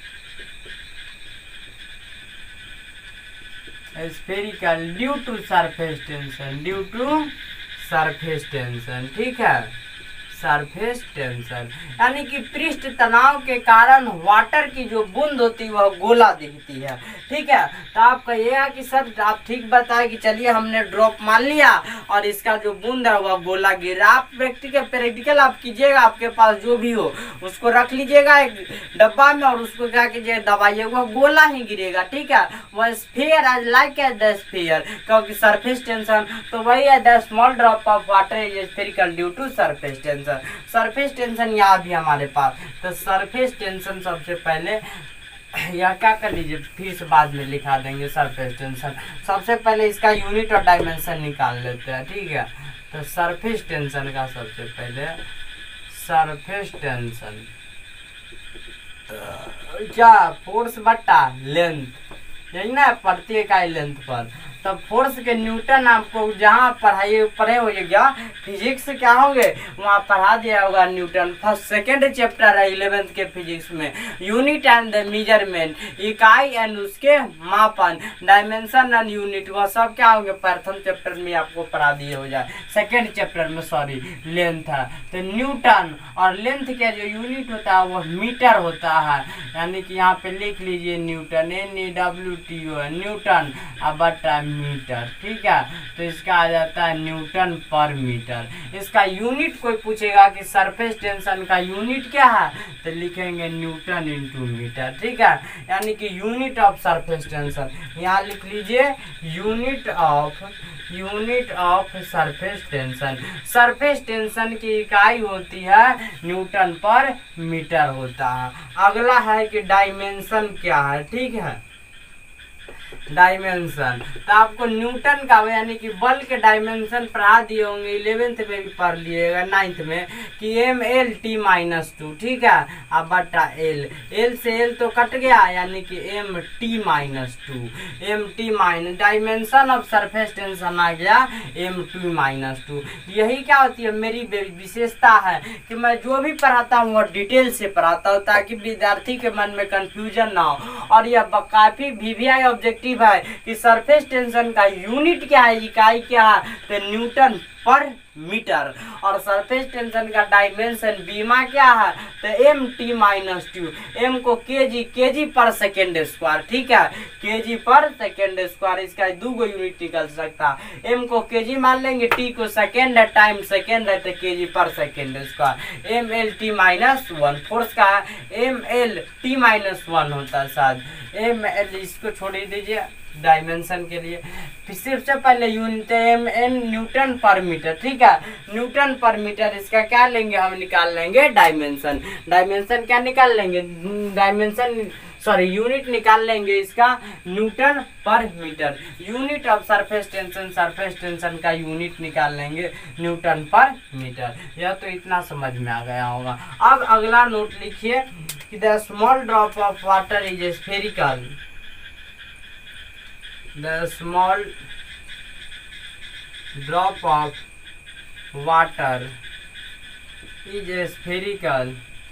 due to surface tension, due to surface tension, ठीक है, सरफेस टेंशन, यानी कि पृष्ठ तनाव के कारण वाटर की जो बूंद होती है वह गोला दिखती है, ठीक है। तो आप कहिएगा कि सर आप ठीक बताए कि चलिए हमने ड्रॉप मान लिया और इसका जो बूंद है वह गोला गिर रहा। आप प्रैक्टिकल आप कीजिएगा, आपके पास जो भी हो उसको रख लीजिएगा एक डब्बा में और उसको क्या कीजिएगा, दबाइए, वह गोला ही गिरेगा, ठीक है। वह sphere as like as the sphere, क्योंकि सरफेस टेंशन तो वही है, the small drop of water is spherical due to surface tension. Surface tension याद भी हमारे पास, तो सरफेस टेंशन सबसे पहले या क्या कर लीजिए, फिर से बाद में लिखा देंगे सरफेस टेंशन। सबसे पहले इसका यूनिट और डायमेंशन निकाल लेते हैं, ठीक है। तो सरफेस टेंशन का सबसे पहले सरफेस टेंशन क्या फोर्स बट्टा लेंथ, यही ना प्रति इकाई लेंथ पर। तब फोर्स के न्यूटन आपको जहाँ पढ़े होगा फिजिक्स क्या होंगे वहाँ पढ़ा दिया होगा न्यूटन। फर्स्ट सेकंड चैप्टर है 11th के फिजिक्स में, यूनिट एंड द मेजरमेंट, इकाई एंड उसके मापन, डायमेंशन एंड यूनिट, वह सब क्या होंगे प्रथम चैप्टर में आपको पढ़ा दिए हो जाए। सेकेंड चैप्टर में सॉरी लेंथ है तो न्यूटन, और लेंथ का जो यूनिट होता है वह मीटर होता है, यानी कि यहाँ पे लिख लीजिए न्यूटन, NEWTO न्यूटन बटा मीटर, ठीक है। तो इसका आ जाता है न्यूटन पर मीटर। इसका यूनिट कोई पूछेगा कि सरफेस टेंशन का यूनिट क्या है तो लिखेंगे न्यूटन इंटू मीटर, ठीक है। यानी कि यूनिट ऑफ सरफेस टेंशन, यहाँ लिख लीजिए unit of surface tension. Surface tension की इकाई होती है न्यूटन पर मीटर होता है। अगला है कि डायमेंशन क्या है, ठीक है। डायमेंशन तो आपको न्यूटन का यानी कि बल के डायमेंशन पढ़ा दिए होंगे, 11th में भी पढ़ लिएगा, 9th में कि ML_T-2, ठीक है। अब बटा L से L तो कट गया यानी कि MT-2 dimension of surface tension आ गया M2-2। यही क्या होती है मेरी विशेषता है कि मैं जो भी पढ़ाता हूँ वो डिटेल से पढ़ाता हूँ ताकि विद्यार्थी के मन में कंफ्यूजन ना हो। और यह काफी VVI ऑब्जेक्टिव है कि सरफेस टेंशन का यूनिट क्या है, इकाई क्या है तो न्यूटन पर मीटर, और सरफेस टेंशन का डायमेंशन बीमा क्या है तो MT-2, M को केजी पर सेकेंड स्क्वायर, ठीक है, केजी पर सेकेंड स्क्वायर, इसका 2 यूनिट निकल सकता है। M को केजी मान लेंगे, T को सेकेंड है, टाइम सेकेंड है तो केजी पर सेकेंड स्क्वायर। MLT-1 फोर्स का MLT-1 होता है शायद, ML इसको छोड़ दीजिए डायमेंशन के लिए। फिर सबसे पहले unit MN newton per metre, ठीक है, न्यूटन पर मीटर। इसका क्या लेंगे हम, निकाल लेंगे डायमेंशन। डायमेंशन क्या निकाल लेंगे, डायमेंशन सॉरी यूनिट निकाल लेंगे इसका newton per metre. Unit of surface tension, surface tension का यूनिट निकाल लेंगे न्यूटन पर मीटर। यह तो इतना समझ में आ गया होगा। अब अगला नोट लिखिए कि the small drop of water is spherical. The small drop of water is spherical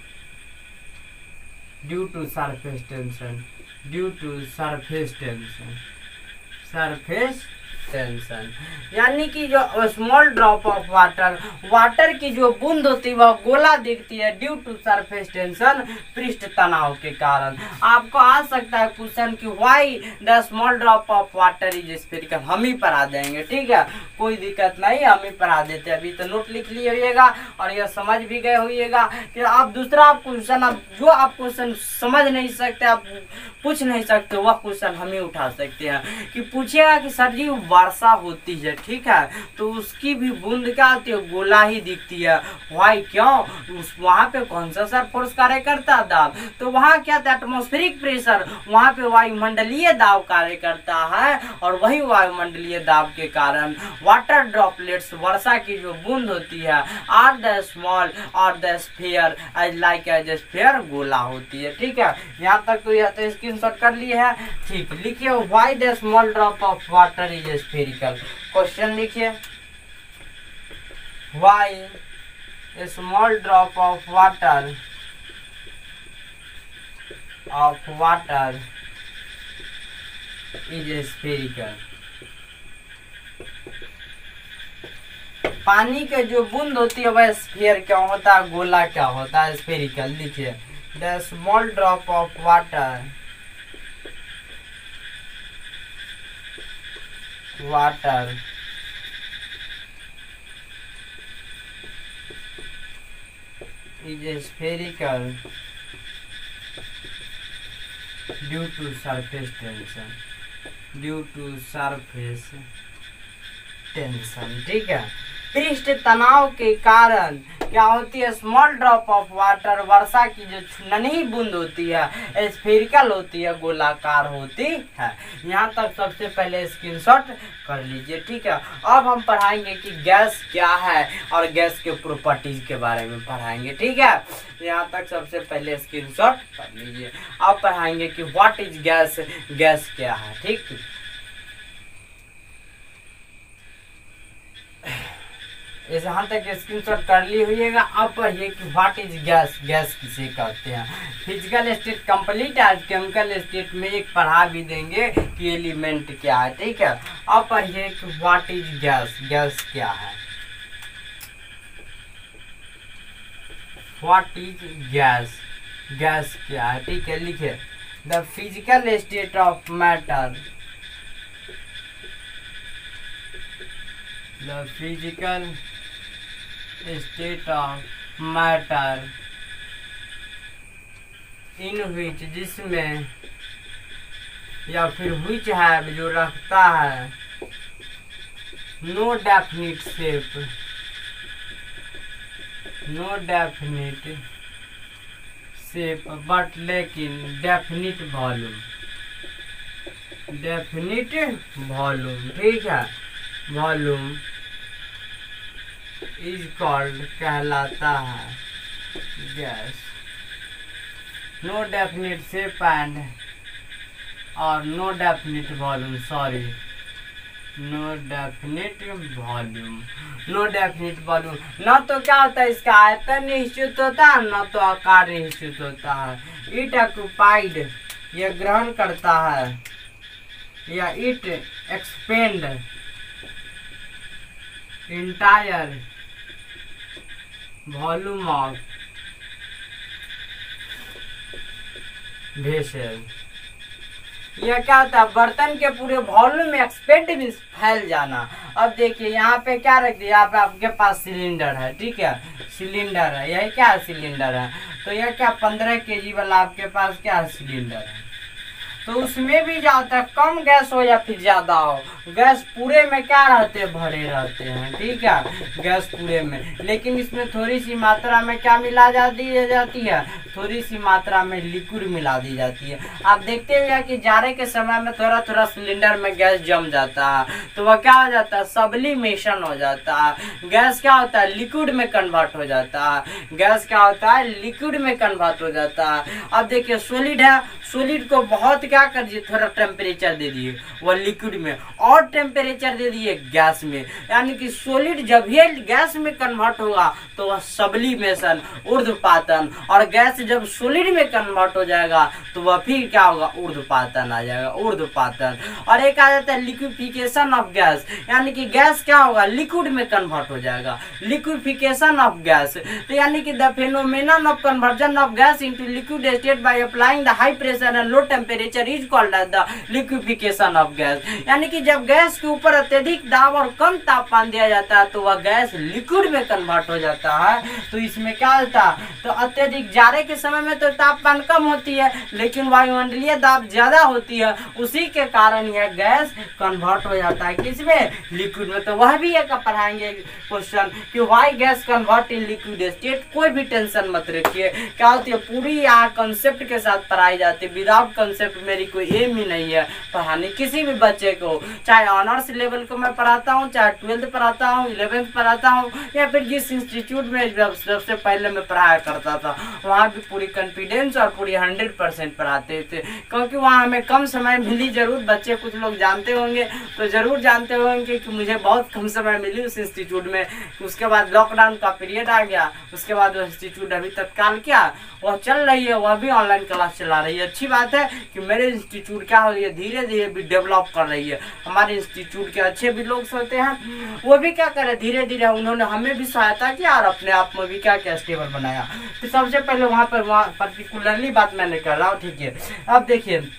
due to surface tension. Due to surface tension. Surface tension यानी कि जो स्मॉल ड्रॉप ऑफ वाटर की जो बूंद होती है वह गोला दिखती है ड्यू टू सरफेस टेंशन, पृष्ठ तनाव के कारण। आपको आ सकता है क्वेश्चन कि why the small drop of water is spherical, हम ही पढ़ा देंगे, ठीक है, कोई दिक्कत नहीं, हम ही पढ़ा देते हैं। अभी तो नोट लिख लिएगा और यह समझ भी गए होइएगा कि आप दूसरा क्वेश्चन, आप जो आप क्वेश्चन समझ नहीं सकते, आप पूछ नहीं सकते, वह क्वेश्चन हम ही उठा सकते हैं। कि पूछेगा कि सर जी वर्षा होती है, ठीक है, तो उसकी भी बूंद क्या होती है, गोला ही दिखती है। वाई क्यों, वहाँ पे कौन सा सर फोर्स कार्य करता है, दाब, तो वहाँ क्या था एटमॉस्फेरिक प्रेशर, वहाँ पे वायुमंडलीय दाब कार्य करता है, और वही वायुमंडलीय दाब के कारण वाटर ड्रॉपलेट्स, वर्षा की जो बूंद होती है, आर द स्मॉल और the sphere as like as sphere, गोला होती है, ठीक है। यहाँ तक तो यह तो स्क्रीनशॉट कर लिए है, ठीक। लिखिए why the small drop of water is spherical. Question लिखिए why a small drop of water is spherical। पानी के जो बूंद होती है वह स्फीयर क्या होता है, गोला क्या होता है, स्फेरिकल। लिखिए the small drop of water is spherical due to surface tension, ठीक है। पृष्ठ तनाव के कारण क्या होती है, स्मॉल ड्रॉप ऑफ वाटर, वर्षा की जो नन्ही बूंद होती है स्फेरिकल होती है, गोलाकार होती है। यहाँ तक सबसे पहले स्क्रीनशॉट कर लीजिए, ठीक है। अब हम पढ़ाएंगे कि गैस क्या है और गैस के प्रॉपर्टीज के बारे में पढ़ाएंगे, ठीक है। यहाँ तक सबसे पहले स्क्रीनशॉट कर लीजिए। अब पढ़ाएंगे कि व्हाट इज गैस, गैस क्या है, ठीक। यहाँ तक स्क्रीनशॉट कर ली हुईगा। अब पढ़िए कि व्हाट इज गैस, गैस किसे कहते हैं। फिजिकल स्टेट कंप्लीट है, केमिकल स्टेट में एक पढ़ा भी देंगे कि एलिमेंट क्या है, ठीक है। अब पढ़िए कि व्हाट इज गैस, गैस क्या है। व्हाट इज गैस, गैस क्या है, ठीक है। लिखे the physical state of matter, the physical state of matter in which, जिसमें या फिर विच है जो रखता है no definite shape, no definite shape but लेकिन डेफिनिट वॉल्यूम, डेफिनिट वॉल्यूम, ठीक है। वॉल्यूम इज कॉल्ड, कहलाता है gas. No definite shape and और no definite volume, sorry, no definite volume, no definite volume. न तो क्या होता है, इसका आयतन निश्चित होता है, न तो आकार निश्चित होता है। इट ऑक्युपाइड, यह ग्रहण करता है, या it expand entire volume of vessel. यह क्या होता है, बर्तन के पूरे वॉल्यूम में एक्सपेंड में फैल जाना। अब देखिए यहाँ पे क्या रख दिया, यहाँ पे आपके पास सिलेंडर है, ठीक है। सिलेंडर है, यही क्या है, सिलेंडर है। तो यह क्या 15 kg वाला आपके पास क्या है, सिलेंडर है। तो उसमें भी जाता है, कम गैस हो या फिर ज्यादा हो, गैस पूरे में क्या रहते हैं, भरे रहते हैं, ठीक है, गैस पूरे में। लेकिन इसमें थोड़ी सी मात्रा में क्या मिला जाती है, थोड़ी सी मात्रा में लिक्विड मिला दी जाती है। आप देखते हैं कि जाड़े के समय में थोड़ा थोड़ा सिलेंडर में गैस जम जाता है, तो वह क्या हो जाता है, सब्लिमेशन हो जाता है। गैस क्या होता है, लिक्विड में कन्वर्ट हो जाता है। गैस क्या होता है, लिक्विड में कन्वर्ट हो जाता है। अब देखिए सॉलिड है, सॉलिड को बहुत क्या कर दिए, थोड़ा टेम्परेचर दे दिए वह लिक्विड में, और टेम्परेचर दे दिए गैस में। यानी कि सॉलिड जब ये गैस में कन्वर्ट होगा तो वह सब्लिमेशन, ऊर्ध्वपातन, और गैस जब सॉलिड में कन्वर्ट हो जाएगा तो वह फिर क्या होगा, ऊर्ध्वपातन आ जाएगा, ऊर्ध्वपातन। और एक आ जाता है लिक्विफिकेशन ऑफ गैस, यानी कि गैस क्या होगा, लिक्विड में कन्वर्ट हो जाएगा, लिक्विफिकेशन ऑफ गैस। तो यानी कि the phenomenon of conversion of gas into liquid state by applying the high pressure and low temperature is called as the liquefaction of gas. यानी कि जब गैस के ऊपर अत्यधिक दाब और कम तापमान दिया जाता है तो वह गैस लिक्विड में कन्वर्ट हो जाता है। तो इसमें क्या होता है, तो अत्यधिक जाड़े के समय में तो तापमान कम होती है लेकिन वायुमंडलीय दाब ज्यादा होती है, उसी के कारण यह गैस कन्वर्ट हो जाता है किसमें, लिक्विड में। तो वह भी एक पढ़ाएंगे क्वेश्चन कि why gas convert in liquid state. कोई भी टेंशन मत रखिए, क्या होती है पूरी यहाँ कंसेप्ट के साथ पढ़ाई जाती है। विदाउट कंसेप्ट मेरी कोई एम ही नहीं है पढ़ाने किसी भी बच्चे को, चाहे ऑनर्स लेवल को मैं पढ़ाता हूँ, चाहे 12th पढ़ाता हूँ, 11th पढ़ाता हूँ, या फिर जिस इंस्टीट्यूट में सबसे पहले मैं पढ़ाया करता था वहाँ भी पूरी कॉन्फिडेंस और पूरी 100% पढ़ाते थे, क्योंकि वहाँ हमें कम समय मिली। जरूर बच्चे कुछ लोग जानते होंगे तो जरूर जानते होंगे कि मुझे बहुत कम समय मिली उस इंस्टीट्यूट में। उसके बाद लॉकडाउन का पीरियड आ गया, उसके बाद वो इंस्टीट्यूट अभी तत्काल क्या वह चल रही है, वह भी ऑनलाइन क्लास चला रही है। अच्छी बात है कि मेरे इंस्टीट्यूट क्या हो रही है, धीरे धीरे भी डेवलप कर रही है। हमारे इंस्टीट्यूट के अच्छे भी लोग होते हैं, वो भी क्या करे, धीरे धीरे उन्होंने हमें भी सहायता किया और अपने आप में भी क्या क्या स्टेबल बनाया। तो सबसे पहले वहाँ पर पर्टिकुलरली बात मैंने कर रहा हूँ, ठीक है। अब देखिए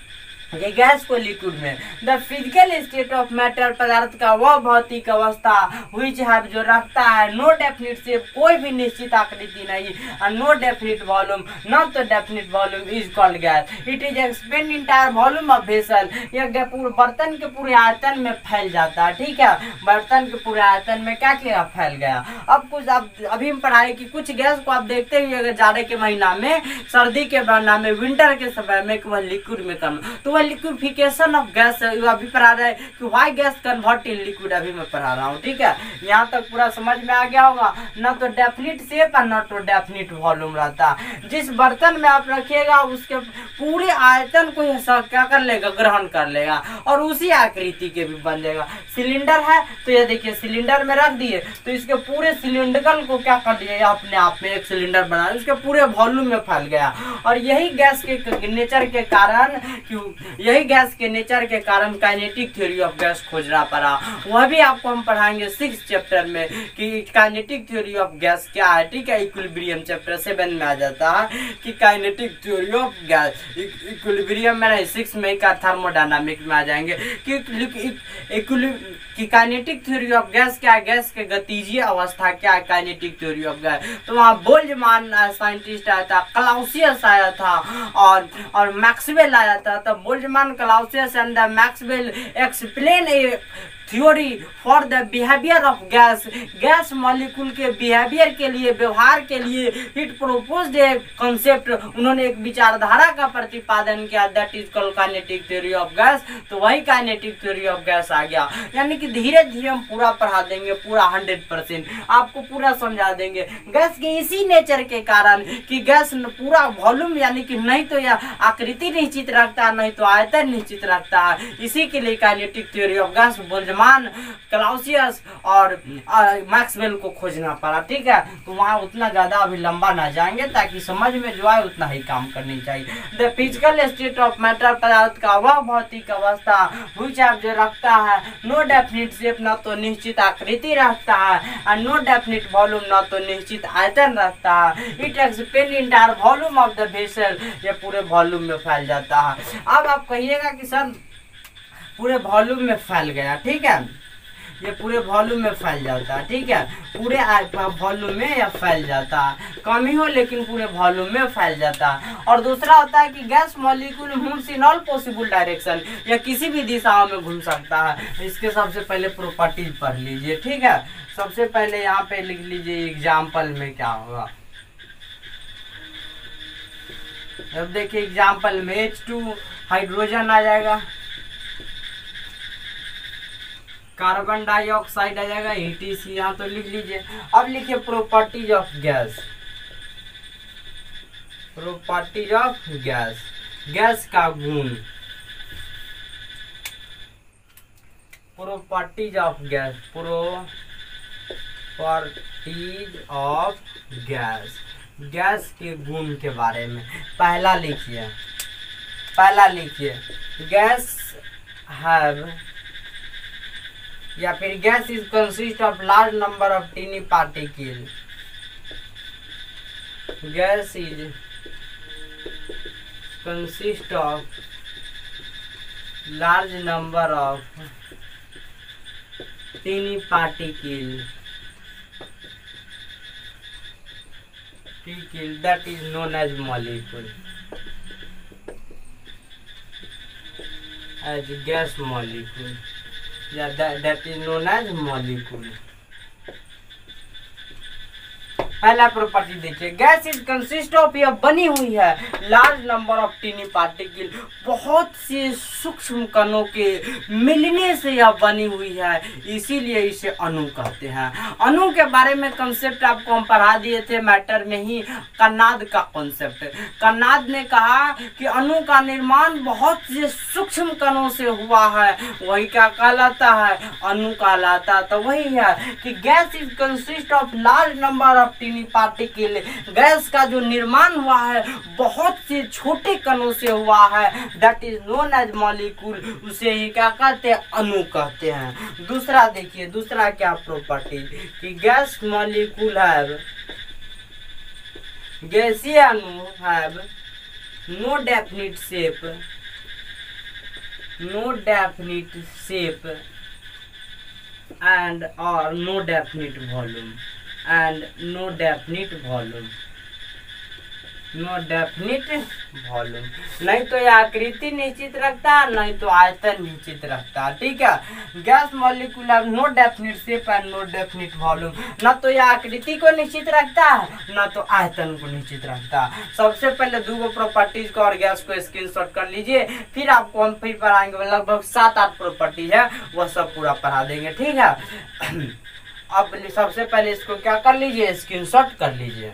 ये गैस को लिक्विड में। The physical state of matter, पदार्थ का वह भौतिक अवस्था व्हिच हैव जो रखता है नो डेफिनिट शेप, कोई भी निश्चित आकृति नहीं, और नो डेफिनिट वॉल्यूम, नॉट तो definite volume, is called gas. It is expand entire volume of vessel, यह बर्तन के पूरे आयतन में फैल जाता है। ठीक है, बर्तन के पूरे आयतन में क्या किया, फैल गया। अब कुछ आप अभी हम पढ़ाए कि कुछ गैस को आप देखते हुए अगर जाड़े के महीना में, सर्दी के महीना में, विंटर के समय में वह लिक्विड में कम, तो वह लिक्विफिकेशन ऑफ गैस अभी पढ़ा रहा है कि why gas convert in liquid, अभी मैं पढ़ा रहा हूँ। ठीक है, यहाँ तक पूरा समझ में आ गया होगा। न तो डेफिनिट शेप और न तो डेफिनिट वॉल्यूम रहता। जिस बर्तन में आप रखिएगा उसके पूरे आयतन को क्या कर लेगा, ग्रहण कर लेगा, और उसी आकृति के भी बन जाएगा। सिलेंडर है तो ये देखिए, सिलेंडर में रख दिए तो इसके पूरे सिलेंडर को क्या कर दिया, अपने आप में एक सिलेंडर बना, उसके पूरे वॉल्यूम में फैल गया। और यही गैस के नेचर के कारण, यही गैस के नेचर के कारण काइनेटिक थ्योरी ऑफ गैस खोजना पड़ा। वह भी आपको हम पढ़ाएंगे 6 चैप्टर में कि काइनेटिक थ्योरी ऑफ गैस क्या है। ठीक है, इक्विलिब्रियम चैप्टर 7 में आ जाता है कि kinetic theory of gas, equilibrium में नहीं 6 में का थर्मोडायनामिक में आ जाएंगे कि काइनेटिक थ्योरी ऑफ गैस क्या है, गैस के गतिजीय अवस्था क्या है, काइनेटिक थ्योरी ऑफ गैस। तो वहाँ बोल्ट्जमान साइंटिस्ट आया था, क्लाउसियस आया था और मैक्सवेल आया था। तब Boltzmann, Clausius and the Maxwell explain a theory for the behaviour of gas, gas molecule के बिहेवियर के लिए, व्यवहार के लिए इट प्रोपोज्ड ए कॉन्सेप्ट, उन्होंने एक विचारधारा का प्रतिपादन किया, that is called kinetic theory of gas. तो वही काइनेटिक थ्योरी ऑफ गैस आ गया। यानी कि धीरे धीरे हम पूरा पढ़ा देंगे, पूरा 100% आपको पूरा समझा देंगे गैस के इसी नेचर के कारण कि गैस पूरा वॉल्यूम यानी कि नहीं तो यह आकृति निश्चित रखता है, नहीं तो आयतन निश्चित रखता है। इसी के लिए kinetic theory of gas Boltzmann, Clausius और मैक्सवेल को खोजना पड़ा। ठीक है, तो वहाँ उतना ज्यादा अभी लंबा ना जाएंगे ताकि समझ में जो आए उतना ही काम करनी चाहिए। The physical state of matter, पदार्थ का वह भौतिक अवस्था व्हिच हैव जो रखता है नो डेफिनिट शेप, न तो निश्चित आकृति रखता है, और नो डेफिनिट वॉल्यूम, न तो निश्चित आयतन रखता है। It expand entire volume of the vessel, ये पूरे वॉल्यूम में फैल जाता है। अब आप कहिएगा कि सर पूरे वॉल्यूम में फैल गया। ठीक है, ये पूरे वॉल्यूम में फैल जाता है। ठीक है, पूरे वॉल्यूम में यह फैल जाता है, कम ही हो लेकिन पूरे वॉल्यूम में फैल जाता है। और दूसरा होता है कि gas molecule moves in all possible direction, या किसी भी दिशाओं में घूम सकता है। इसके सबसे पहले प्रॉपर्टीज पढ़ लीजिए। ठीक है, सबसे पहले यहाँ पे लिख लीजिए एग्जाम्पल में क्या होगा। अब देखिए एग्जाम्पल में H2 हाइड्रोजन आ जाएगा, कार्बन डाइऑक्साइड आ जाएगा, ETC, यहाँ तो लिख लीजिए। अब लिखिए properties of gas, properties of gas, gas का गुण, properties of gas, properties of gas, gas के गुण के बारे में पहला लिखिए, गैस हैव, या फिर gas is consist of large number of tiny particle, gas is consist of large number of tiny particle that is known as molecule, as gas molecule, yeah, that is known as molecule। पहला property देखिए, gas is consist of, यह बनी हुई है large number of tiny particle, बहुत से सूक्ष्म कणों के मिलने से यह बनी हुई है, इसीलिए इसे अणु कहते हैं। अणु के बारे में कंसेप्ट आपको हम पढ़ा दिए थे मैटर में ही, कन्नाद का कॉन्सेप्ट। कन्नाद ने कहा कि अणु का निर्माण बहुत से सूक्ष्म कणों से हुआ है, वही क्या कहलाता है, अणु कहलाता। तो वही है कि gas is consist of large number of tiny particle, gas का जो निर्माण हुआ है बहुत से छोटे कणों से हुआ है, that is known as molecule, उसे ही क्या कहते हैं, अणु कहते हैं। दूसरा देखिए, दूसरा क्या प्रॉपर्टी कि गैस मॉलिक्यूल हैव, गैसीय अणु have no definite shape, no definite shape and or no definite volume and no definite volume, no definite volume, नहीं तो यह आकृति निश्चित रखता है, नहीं तो आयतन निश्चित रखता है। ठीक है, gas molecule have no definite shape and no definite volume, ना तो यह आकृति को निश्चित रखता है ना तो आयतन को निश्चित रखता है। सबसे पहले दो प्रॉपर्टीज को और गैस को स्क्रीनशॉट कर लीजिए, फिर आपको हम फिर पढ़ाएंगे, लगभग 7-8 प्रॉपर्टी है, वह सब पूरा पढ़ा देंगे। ठीक है, अब सबसे पहले इसको क्या कर लीजिए, स्क्रीनशॉट कर लीजिए।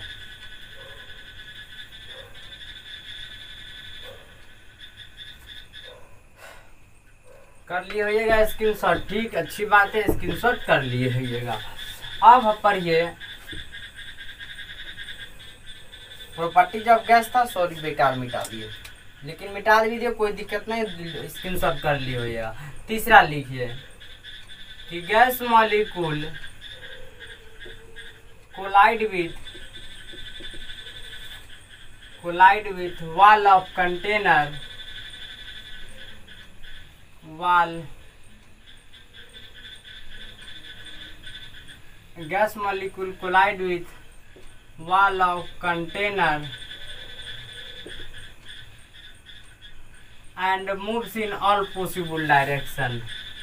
कर लिए होइएगा स्क्रीनशॉट, ठीक, अच्छी बात है, स्क्रीनशॉट कर लिए होइएगा। अब पढ़िए प्रॉपर्टीज ऑफ गैस था, सॉरी बेकार मिटा दिए, लेकिन मिटा दीजिए कोई दिक्कत नहीं, स्क्रीनशॉट कर लिए होइएगा। तीसरा लिखिए कि gas molecule collide with wall of container, gas molecule collide with wall of container and moves in all possible direction,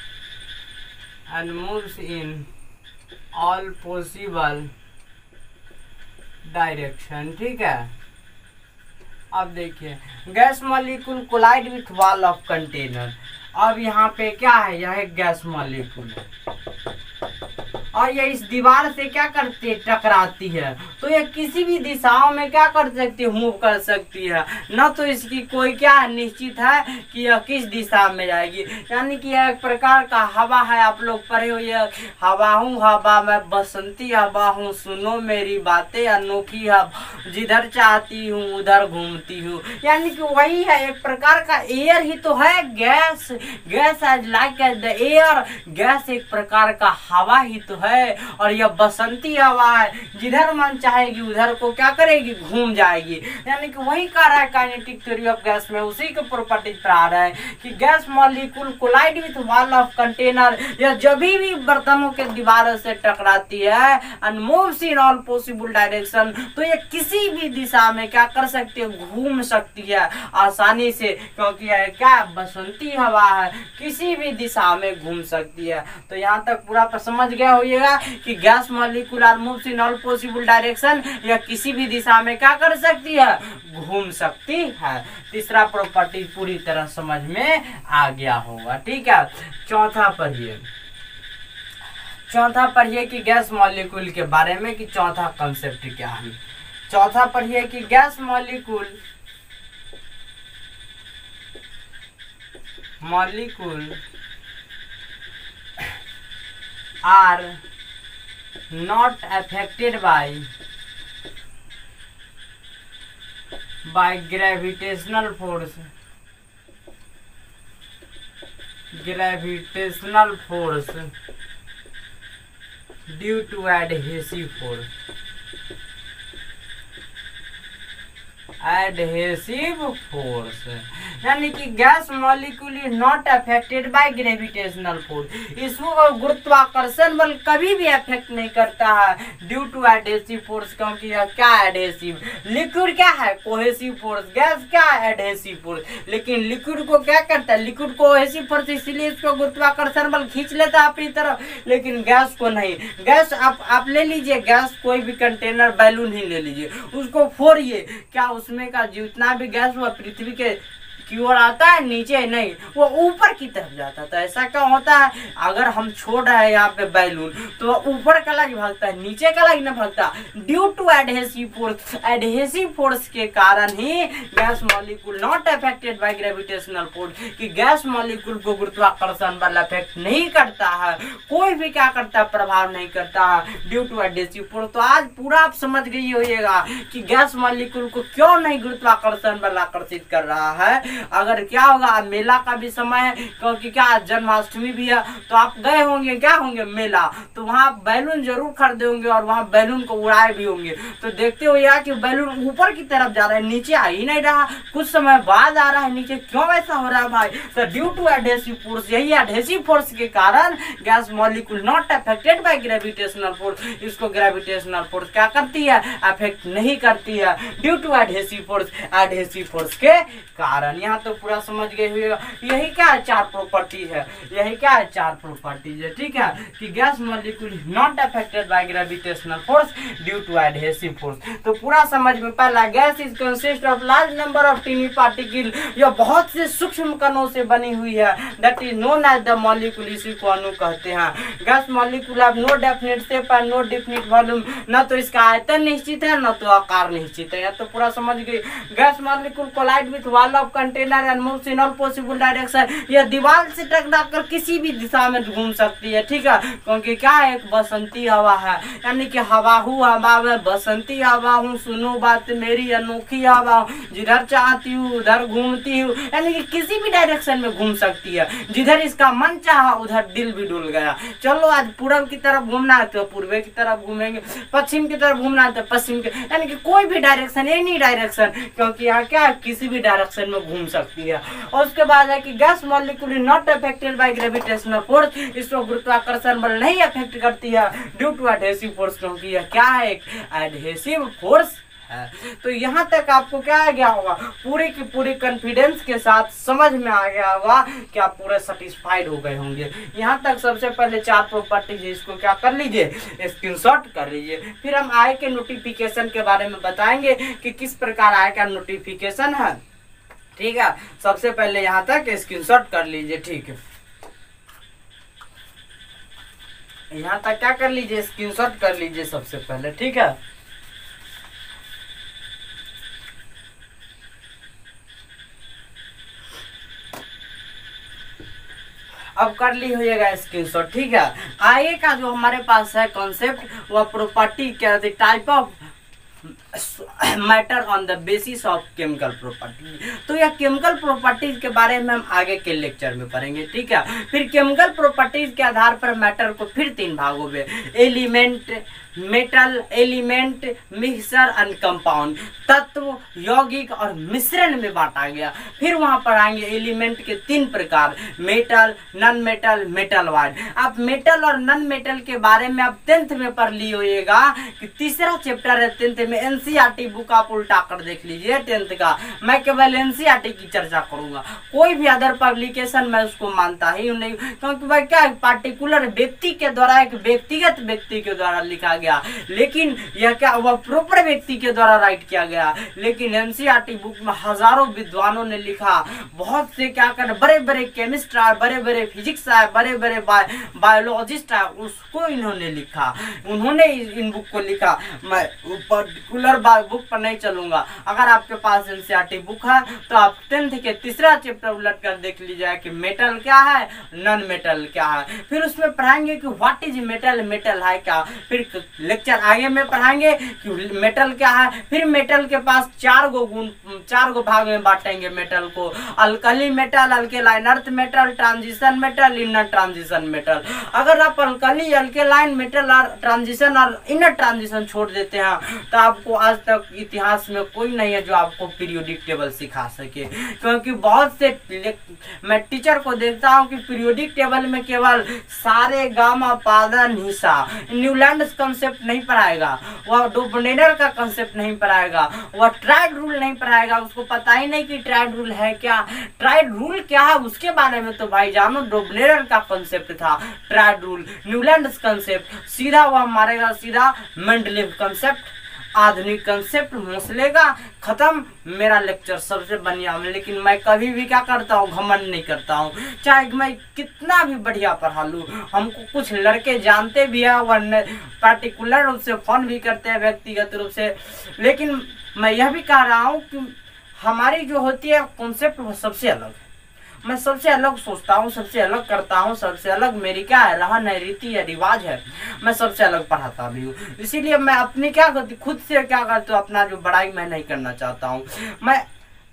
ठीक है। अब देखिए gas molecule collide with wall of container, अब यहाँ पे क्या है, यह एक गैस मॉलिक्यूल है और ये इस दीवार से क्या करती है, टकराती है, तो ये किसी भी दिशाओं में क्या कर सकती है, मूव कर सकती है, न तो इसकी कोई क्या निश्चित है कि यह किस दिशा में जाएगी। यानी कि यह एक प्रकार का हवा है, आप लोग पढ़े हुए, हवा हूँ हवा मैं बसंती हवा हूँ, सुनो मेरी बातें अनोखी हवा, जिधर चाहती हूँ उधर घूमती हूँ। यानी कि वही है, एक प्रकार का एयर ही तो है gas, gas as like as the air, gas एक प्रकार का हवा ही तो है, और यह बसंती हवा है, जिधर मन चाहेगी उधर को क्या करेगी, घूम जाएगी। यानी कि वही कह रहा है काइनेटिक थ्योरी ऑफ गैस में, उसी के प्रॉपर्टीज पर आ रहा है कि gas molecule collide with wall of container, यह जब भी बर्तनों के दीवारों से टकराती है and moves in all possible direction, तो ये किसी भी दिशा में क्या कर सकती है, घूम सकती है आसानी से, क्योंकि यह क्या बसंती हवा है, किसी भी दिशा में घूम सकती है। तो यहाँ तक पूरा समझ गया होइएगा कि gas molecule are moves in all possible direction, या किसी भी दिशा में क्या कर सकती है, घूम सकती है। तीसरा प्रॉपर्टी पूरी तरह समझ में आ गया होगा। ठीक है, चौथा पढ़िए कि गैस मॉलिक्यूल के बारे में, कि चौथा कंसेप्ट क्या है। चौथा पढ़िए कि gas molecule are not affected by gravitational force due to adhesive force। यानी कि gas molecule is not affected by gravitational force, इसको गुरुत्वाकर्षण बल कभी भी अफेक्ट नहीं करता है ड्यू टू एडहेसिव फोर्स, क्योंकि यह क्या एडहेसिव, लिक्विड क्या है कोहेसिव फोर्स, गैस क्या है एडहेसिव फोर्स, लेकिन लिक्विड को क्या करता है, लिक्विड को कोहेसिव फोर्स, इसीलिए इसको गुरुत्वाकर्षण बल खींच लेता है अपनी तरफ, लेकिन गैस को नहीं। गैस आप ले लीजिए, गैस कोई भी कंटेनर बैलून ही ले लीजिए, उसको फोड़िए, क्या उसमें का जितना भी गैस वो पृथ्वी के की ओर आता है, नीचे नहीं, वो ऊपर की तरफ जाता था। ऐसा क्या होता है, अगर हम छोड़ रहे हैं यहाँ पे बैलून, तो ऊपर का लग भागता है, नीचे का लग नहीं भागता, due to adhesive force. Adhesive force के कारण ही gas molecule not affected by gravitational force, कि गैस मॉलिक्यूल को गुरुत्वाकर्षण बल अफेक्ट नहीं करता है, कोई भी क्या करता है, प्रभाव नहीं करता है ड्यू टू एडहेसिव फोर्स। तो आज पूरा आप समझ गई होइएगा कि गैस मॉलिक्यूल को क्यों नहीं गुरुत्वाकर्षण बल आकर्षित कर रहा है, अगर क्या होगा, अब मेला का भी समय है, क्योंकि क्या जन्माष्टमी भी है, तो आप गए होंगे, क्या होंगे, मेला, तो वहाँ बैलून जरूर खरीदे होंगे और वहाँ बैलून को उड़ाए भी होंगे। तो देखते हो यार कि बैलून ऊपर की तरफ जा रहा है, नीचे आ ही नहीं रहा, कुछ समय बाद आ रहा है नीचे, क्यों ऐसा हो रहा है भाई? तो ड्यू टू एडहेसिव फोर्स, यही एडहेसिव फोर्स के कारण gas molecule not affected by gravitational force, इसको ग्रेविटेशनल फोर्स क्या करती है, अफेक्ट नहीं करती है, ड्यू टू एडहेसिव फोर्स के कारण। यहाँ तो पूरा समझ गए हुए, यही क्या है, चार प्रॉपर्टीज है, यही क्या है, चार प्रॉपर्टीज है, ठीक है, कि gas molecule not affected by gravitational force due to adhesive force. तो पूरा समझ में, पहला gas is consist of large number of tiny particle, यह बहुत से सूक्ष्म कणों से बनी हुई है, that is known as the molecule, इसी को अणु कहते हैं। Gas molecule have no definite shape and no definite volume, न तो इसका आयतन निश्चित है न तो आकार निश्चित है। तो पूरा समझ गए। Gas molecule collide with wall of container and moves in all possible direction, यह दीवार से टकराकर किसी भी दिशा में घूम सकती है, ठीक है, क्योंकि क्या है, एक बसंती हवा है, यानी कि हवा हूँ, हवा में बसंती हवा हूँ, सुनो बात मेरी अनोखी हवा हूँ, जिधर चाहती हूँ उधर घूमती हूँ, यानी कि किसी भी डायरेक्शन में घूम सकती है, जिधर इसका मन चाहा उधर दिल भी डुल गया। चलो आज पूर्व की तरफ घूमना है तो पूर्व की तरफ घूमेंगे, पश्चिम की तरफ घूमना है तो पश्चिम के, यानी कि कोई भी डायरेक्शन, एनी डायरेक्शन, क्योंकि यहाँ क्या है, किसी भी डायरेक्शन में घूम सकती है। और उसके बाद है कि gas molecule not affected by gravitational force, इसको गुरुत्वाकर्षण बल नहीं अफेक्ट करती है ड्यू टू एडहेसिव फोर्स, क्योंकि यह क्या है, एक एडहेसिव फोर्स है। तो यहाँ तक आपको क्या आ गया होगा, पूरी की पूरी कॉन्फिडेंस के साथ समझ में आ गया होगा कि आप पूरे सेटिस्फाइड हो गए होंगे। यहाँ तक सबसे पहले चार प्रॉपर्टीज, इसको क्या कर लीजिए, स्क्रीनशॉट कर लीजिए। फिर हम आय के नोटिफिकेशन के बारे में बताएंगे कि किस प्रकार आय का नोटिफिकेशन है, ठीक है। सबसे पहले यहाँ तक स्क्रीनशॉट कर लीजिए, ठीक है, यहाँ तक क्या कर लीजिए, स्क्रीनशॉट कर लीजिए सबसे पहले, ठीक है। अब कर ली होइएगा स्क्रीनशॉट, ठीक है। आगे का जो हमारे पास है कॉन्सेप्ट, वह प्रॉपर्टी क्या होती है, type of matter on the basis of chemical property. तो यह केमिकल प्रॉपर्टीज के बारे में हम आगे के लेक्चर में पढ़ेंगे, ठीक है। फिर केमिकल प्रॉपर्टीज के आधार पर मैटर को फिर तीन भागों में, element, metal, element, mixer and compound, तत्व, यौगिक और मिश्रण में बांटा गया। फिर वहां पर आएंगे एलिमेंट के तीन प्रकार, metal, non metal, metalloid. आप मेटल और नॉन मेटल के बारे में आप 10th में पढ़ ली होइएगा कि तीसरा चैप्टर है 10th में, एनसीईआरटी बुक आप उल्टा कर देख लीजिए 10th का। मैं केवल एनसीईआरटी की चर्चा करूंगा, कोई भी अदर पब्लिकेशन मैं उसको मानता ही नहीं, क्योंकि भाई क्या पार्टिकुलर व्यक्ति के द्वारा, एक व्यक्तिगत व्यक्ति के द्वारा लिखा गया, लेकिन यह क्या वह प्रॉपर व्यक्ति के द्वारा राइट किया गया। लेकिन एनसीईआरटी बुक में हजारों विद्वानों ने लिखा, बहुत से क्या कर, बड़े बड़े केमिस्ट आए, बड़े बड़े फिजिक्स आए, बड़े बड़े बायोलॉजिस्ट आए, उसको इन्होंने लिखा, उन्होंने इन बुक को लिखा। मैं पर्टिकुलर बुक पर नहीं चलूंगा। अगर आपके पास एनसीईआरटी बुक है तो आप 10th के तीसरा चैप्टर उलट कर देख लीजिए कि मेटल क्या है, नॉन मेटल क्या है। फिर उसमें पढ़ाएंगे कि व्हाट इज मेटल, मेटल है क्या। फिर लेक्चर आगे में पढ़ाएंगे कि मेटल क्या है। फिर मेटल के पास चार गो भाग में बांटेंगे मेटल को, alkali metal, alkaline earth metal, transition metal, inner transition metal. अगर आप अल्कली, अल्केलाइन मेटल और ट्रांजिशन और इनर ट्रांजिशन छोड़ देते हैं तो आपको आज तक इतिहास में कोई नहीं है जो आपको पीरियोडिक टेबल सिखा सके, क्योंकि बहुत से मैं टीचर को देखता हूं कि पीरियोडिक टेबल में केवल सारे गामा पादा निशा, न्यूलैंड कंसेप्ट नहीं पढ़ाएगा, वह डोबनेर का कंसेप्ट नहीं पढ़ाएगा, वह ट्राइड रूल नहीं पढ़ाएगा, उसको पता ही नहीं कि ट्राइड रूल है क्या, ट्राइड रूल क्या है उसके बारे में तो भाई जानो, डोबनेर का कंसेप्ट था ट्राइड रूल, न्यूलैंड कंसेप्ट, सीधा वह मारेगा सीधा मेंडलीव कंसेप्ट, आधुनिक कंसेप्ट मोसलेगा, खत्म मेरा लेक्चर सबसे बढ़िया में। लेकिन मैं कभी भी क्या करता हूँ, घमंड नहीं करता हूँ, चाहे मैं कितना भी बढ़िया पढ़ा लूँ। हमको कुछ लड़के जानते भी है, वरना पार्टिकुलर रूप से फोन भी करते हैं व्यक्तिगत रूप से। लेकिन मैं यह भी कह रहा हूँ कि हमारी जो होती है कॉन्सेप्ट वो सबसे अलग है, मैं सबसे अलग सोचता हूँ, सबसे अलग करता हूँ, सबसे अलग मेरी क्या है रहन है, रीति है, रिवाज है, मैं सबसे अलग पढ़ाता भी हूँ। इसीलिए मैं अपनी क्या करती, खुद से क्या करती हूँ, अपना जो बड़ाई मैं नहीं करना चाहता हूँ। मैं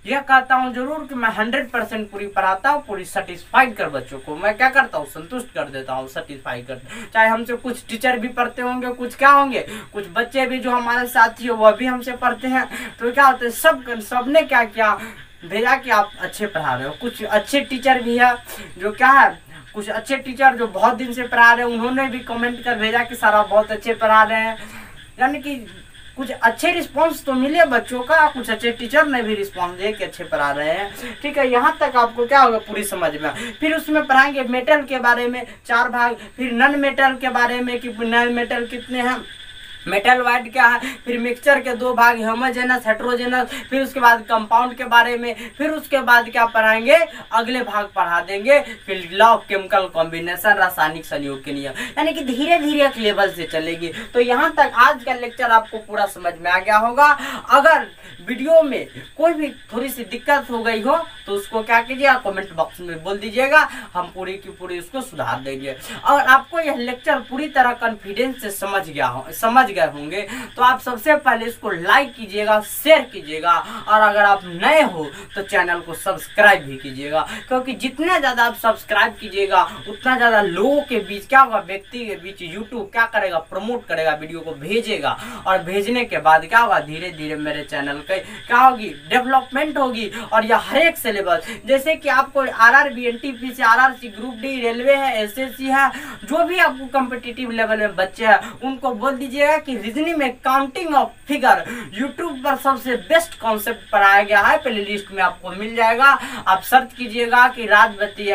यह कहता हूँ जरूर कि मैं 100% पूरी पढ़ाता हूँ, पूरी सेटिस्फाइड कर बच्चों को मैं क्या करता हूँ, संतुष्ट कर देता हूँ, सेटिस्फाई कर। चाहे हमसे कुछ टीचर भी पढ़ते होंगे, कुछ क्या होंगे, कुछ बच्चे भी जो हमारे साथी हो वह भी हमसे पढ़ते हैं, तो क्या होता है सबने क्या किया, भेजा कि आप अच्छे पढ़ा रहे हो। कुछ अच्छे टीचर भी है जो क्या है, कुछ अच्छे टीचर जो बहुत दिन से पढ़ा रहे हैं, उन्होंने भी कमेंट कर भेजा कि सर आप बहुत अच्छे पढ़ा रहे हैं। यानी कि कुछ अच्छे रिस्पांस तो मिले बच्चों का, कुछ अच्छे टीचर ने भी रिस्पांस दिए कि अच्छे पढ़ा रहे हैं। ठीक है, यहाँ तक आपको क्या होगा पूरी समझ में। फिर उसमें पढ़ाएंगे मेटल के बारे में 4 भाग, फिर नन मेटल के बारे में कि नन मेटल कितने हैं, मेटल वाइड क्या है, फिर मिक्सचर के 2 भाग, होमोजेनस हेट्रोजेनस, फिर उसके बाद कंपाउंड के बारे में, फिर उसके बाद क्या पढ़ाएंगे, अगले भाग पढ़ा देंगे फिर लॉ ऑफ केमिकल कॉम्बिनेशन, रासायनिक संयोग के नियम। यानी कि धीरे धीरे एक लेवल से चलेगी। तो यहाँ तक आज का लेक्चर आपको पूरा समझ में आ गया होगा। अगर वीडियो में कोई भी थोड़ी सी दिक्कत हो गई हो तो उसको क्या कीजिएगा, कमेंट बॉक्स में बोल दीजिएगा, हम पूरी की पूरी उसको सुधार देंगे। और आपको यह लेक्चर पूरी तरह कॉन्फिडेंस से समझ गए होंगे तो आप सबसे पहले इसको लाइक कीजिएगा, शेयर कीजिएगा, और अगर आप नए हो तो चैनल को सब्सक्राइब भी कीजिएगा, क्योंकि जितना ज्यादा आप सब्सक्राइब कीजिएगा उतना ज्यादा लोगों के बीच क्या होगा, व्यक्ति के बीच यूट्यूब क्या करेगा, प्रमोट करेगा, वीडियो को भेजेगा, और भेजने के बाद क्या होगा, धीरे धीरे मेरे चैनल के क्या होगी, डेवलपमेंट होगी। और यह हर एक सिलेबस, जैसे कि आपको RRB NTPC RRC group D, railway है, SSC है, जो भी आपको कॉम्पिटिटिव लेवल में बच्चे हैं उनको बोल दीजिएगा कि रीजनिंग में काउंटिंग ऑफ फिगर यूट्यूब पर सबसे बेस्ट कॉन्सेप्ट पढ़ाया गया है, प्ले लिस्ट में आपको मिल जाएगा। आप सर्च कीजिएगा कि Rajwati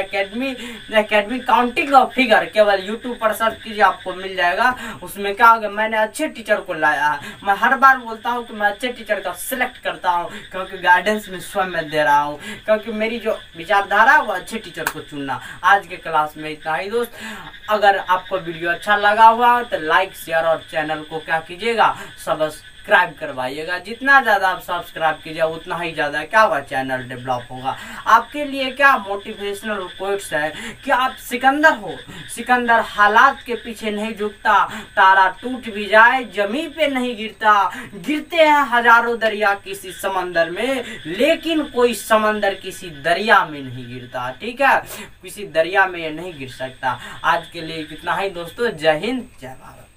academy counting of figure, केवल यूट्यूब पर सर्च कीजिए आपको मिल जाएगा। उसमें क्या होगा, मैंने अच्छे टीचर को लाया है। मैं हर बार बोलता हूँ कि मैं अच्छे टीचर का सिलेक्ट करता हूँ, क्योंकि गाइडेंस में स्वयं मैं दे रहा हूँ, क्योंकि मेरी जो विचारधारा है वो अच्छे टीचर को चुनना। आज के क्लास में इतना ही दोस्त। अगर आपको वीडियो अच्छा लगा हुआ तो लाइक, शेयर और चैनल को क्या कीजिएगा, सब्सक्राइब करवाइएगा। जितना ज़्यादा आप सब्सक्राइब कीजिएगा उतना ही ज़्यादा क्या होगा, चैनल डेवलप होगा। आपके लिए क्या मोटिवेशनल कोट्स है कि आप सिकंदर हो, सिकंदर हालात के पीछे नहीं झुकता, तारा टूट भी जाए जमीन पे नहीं गिरता, गिरते हैं हजारों दरिया किसी समंदर में, लेकिन कोई समंदर किसी दरिया में नहीं गिरता। ठीक है, किसी दरिया में ये नहीं गिर सकता। आज के लिए कितना ही दोस्तों, जय हिंद, जय भारत।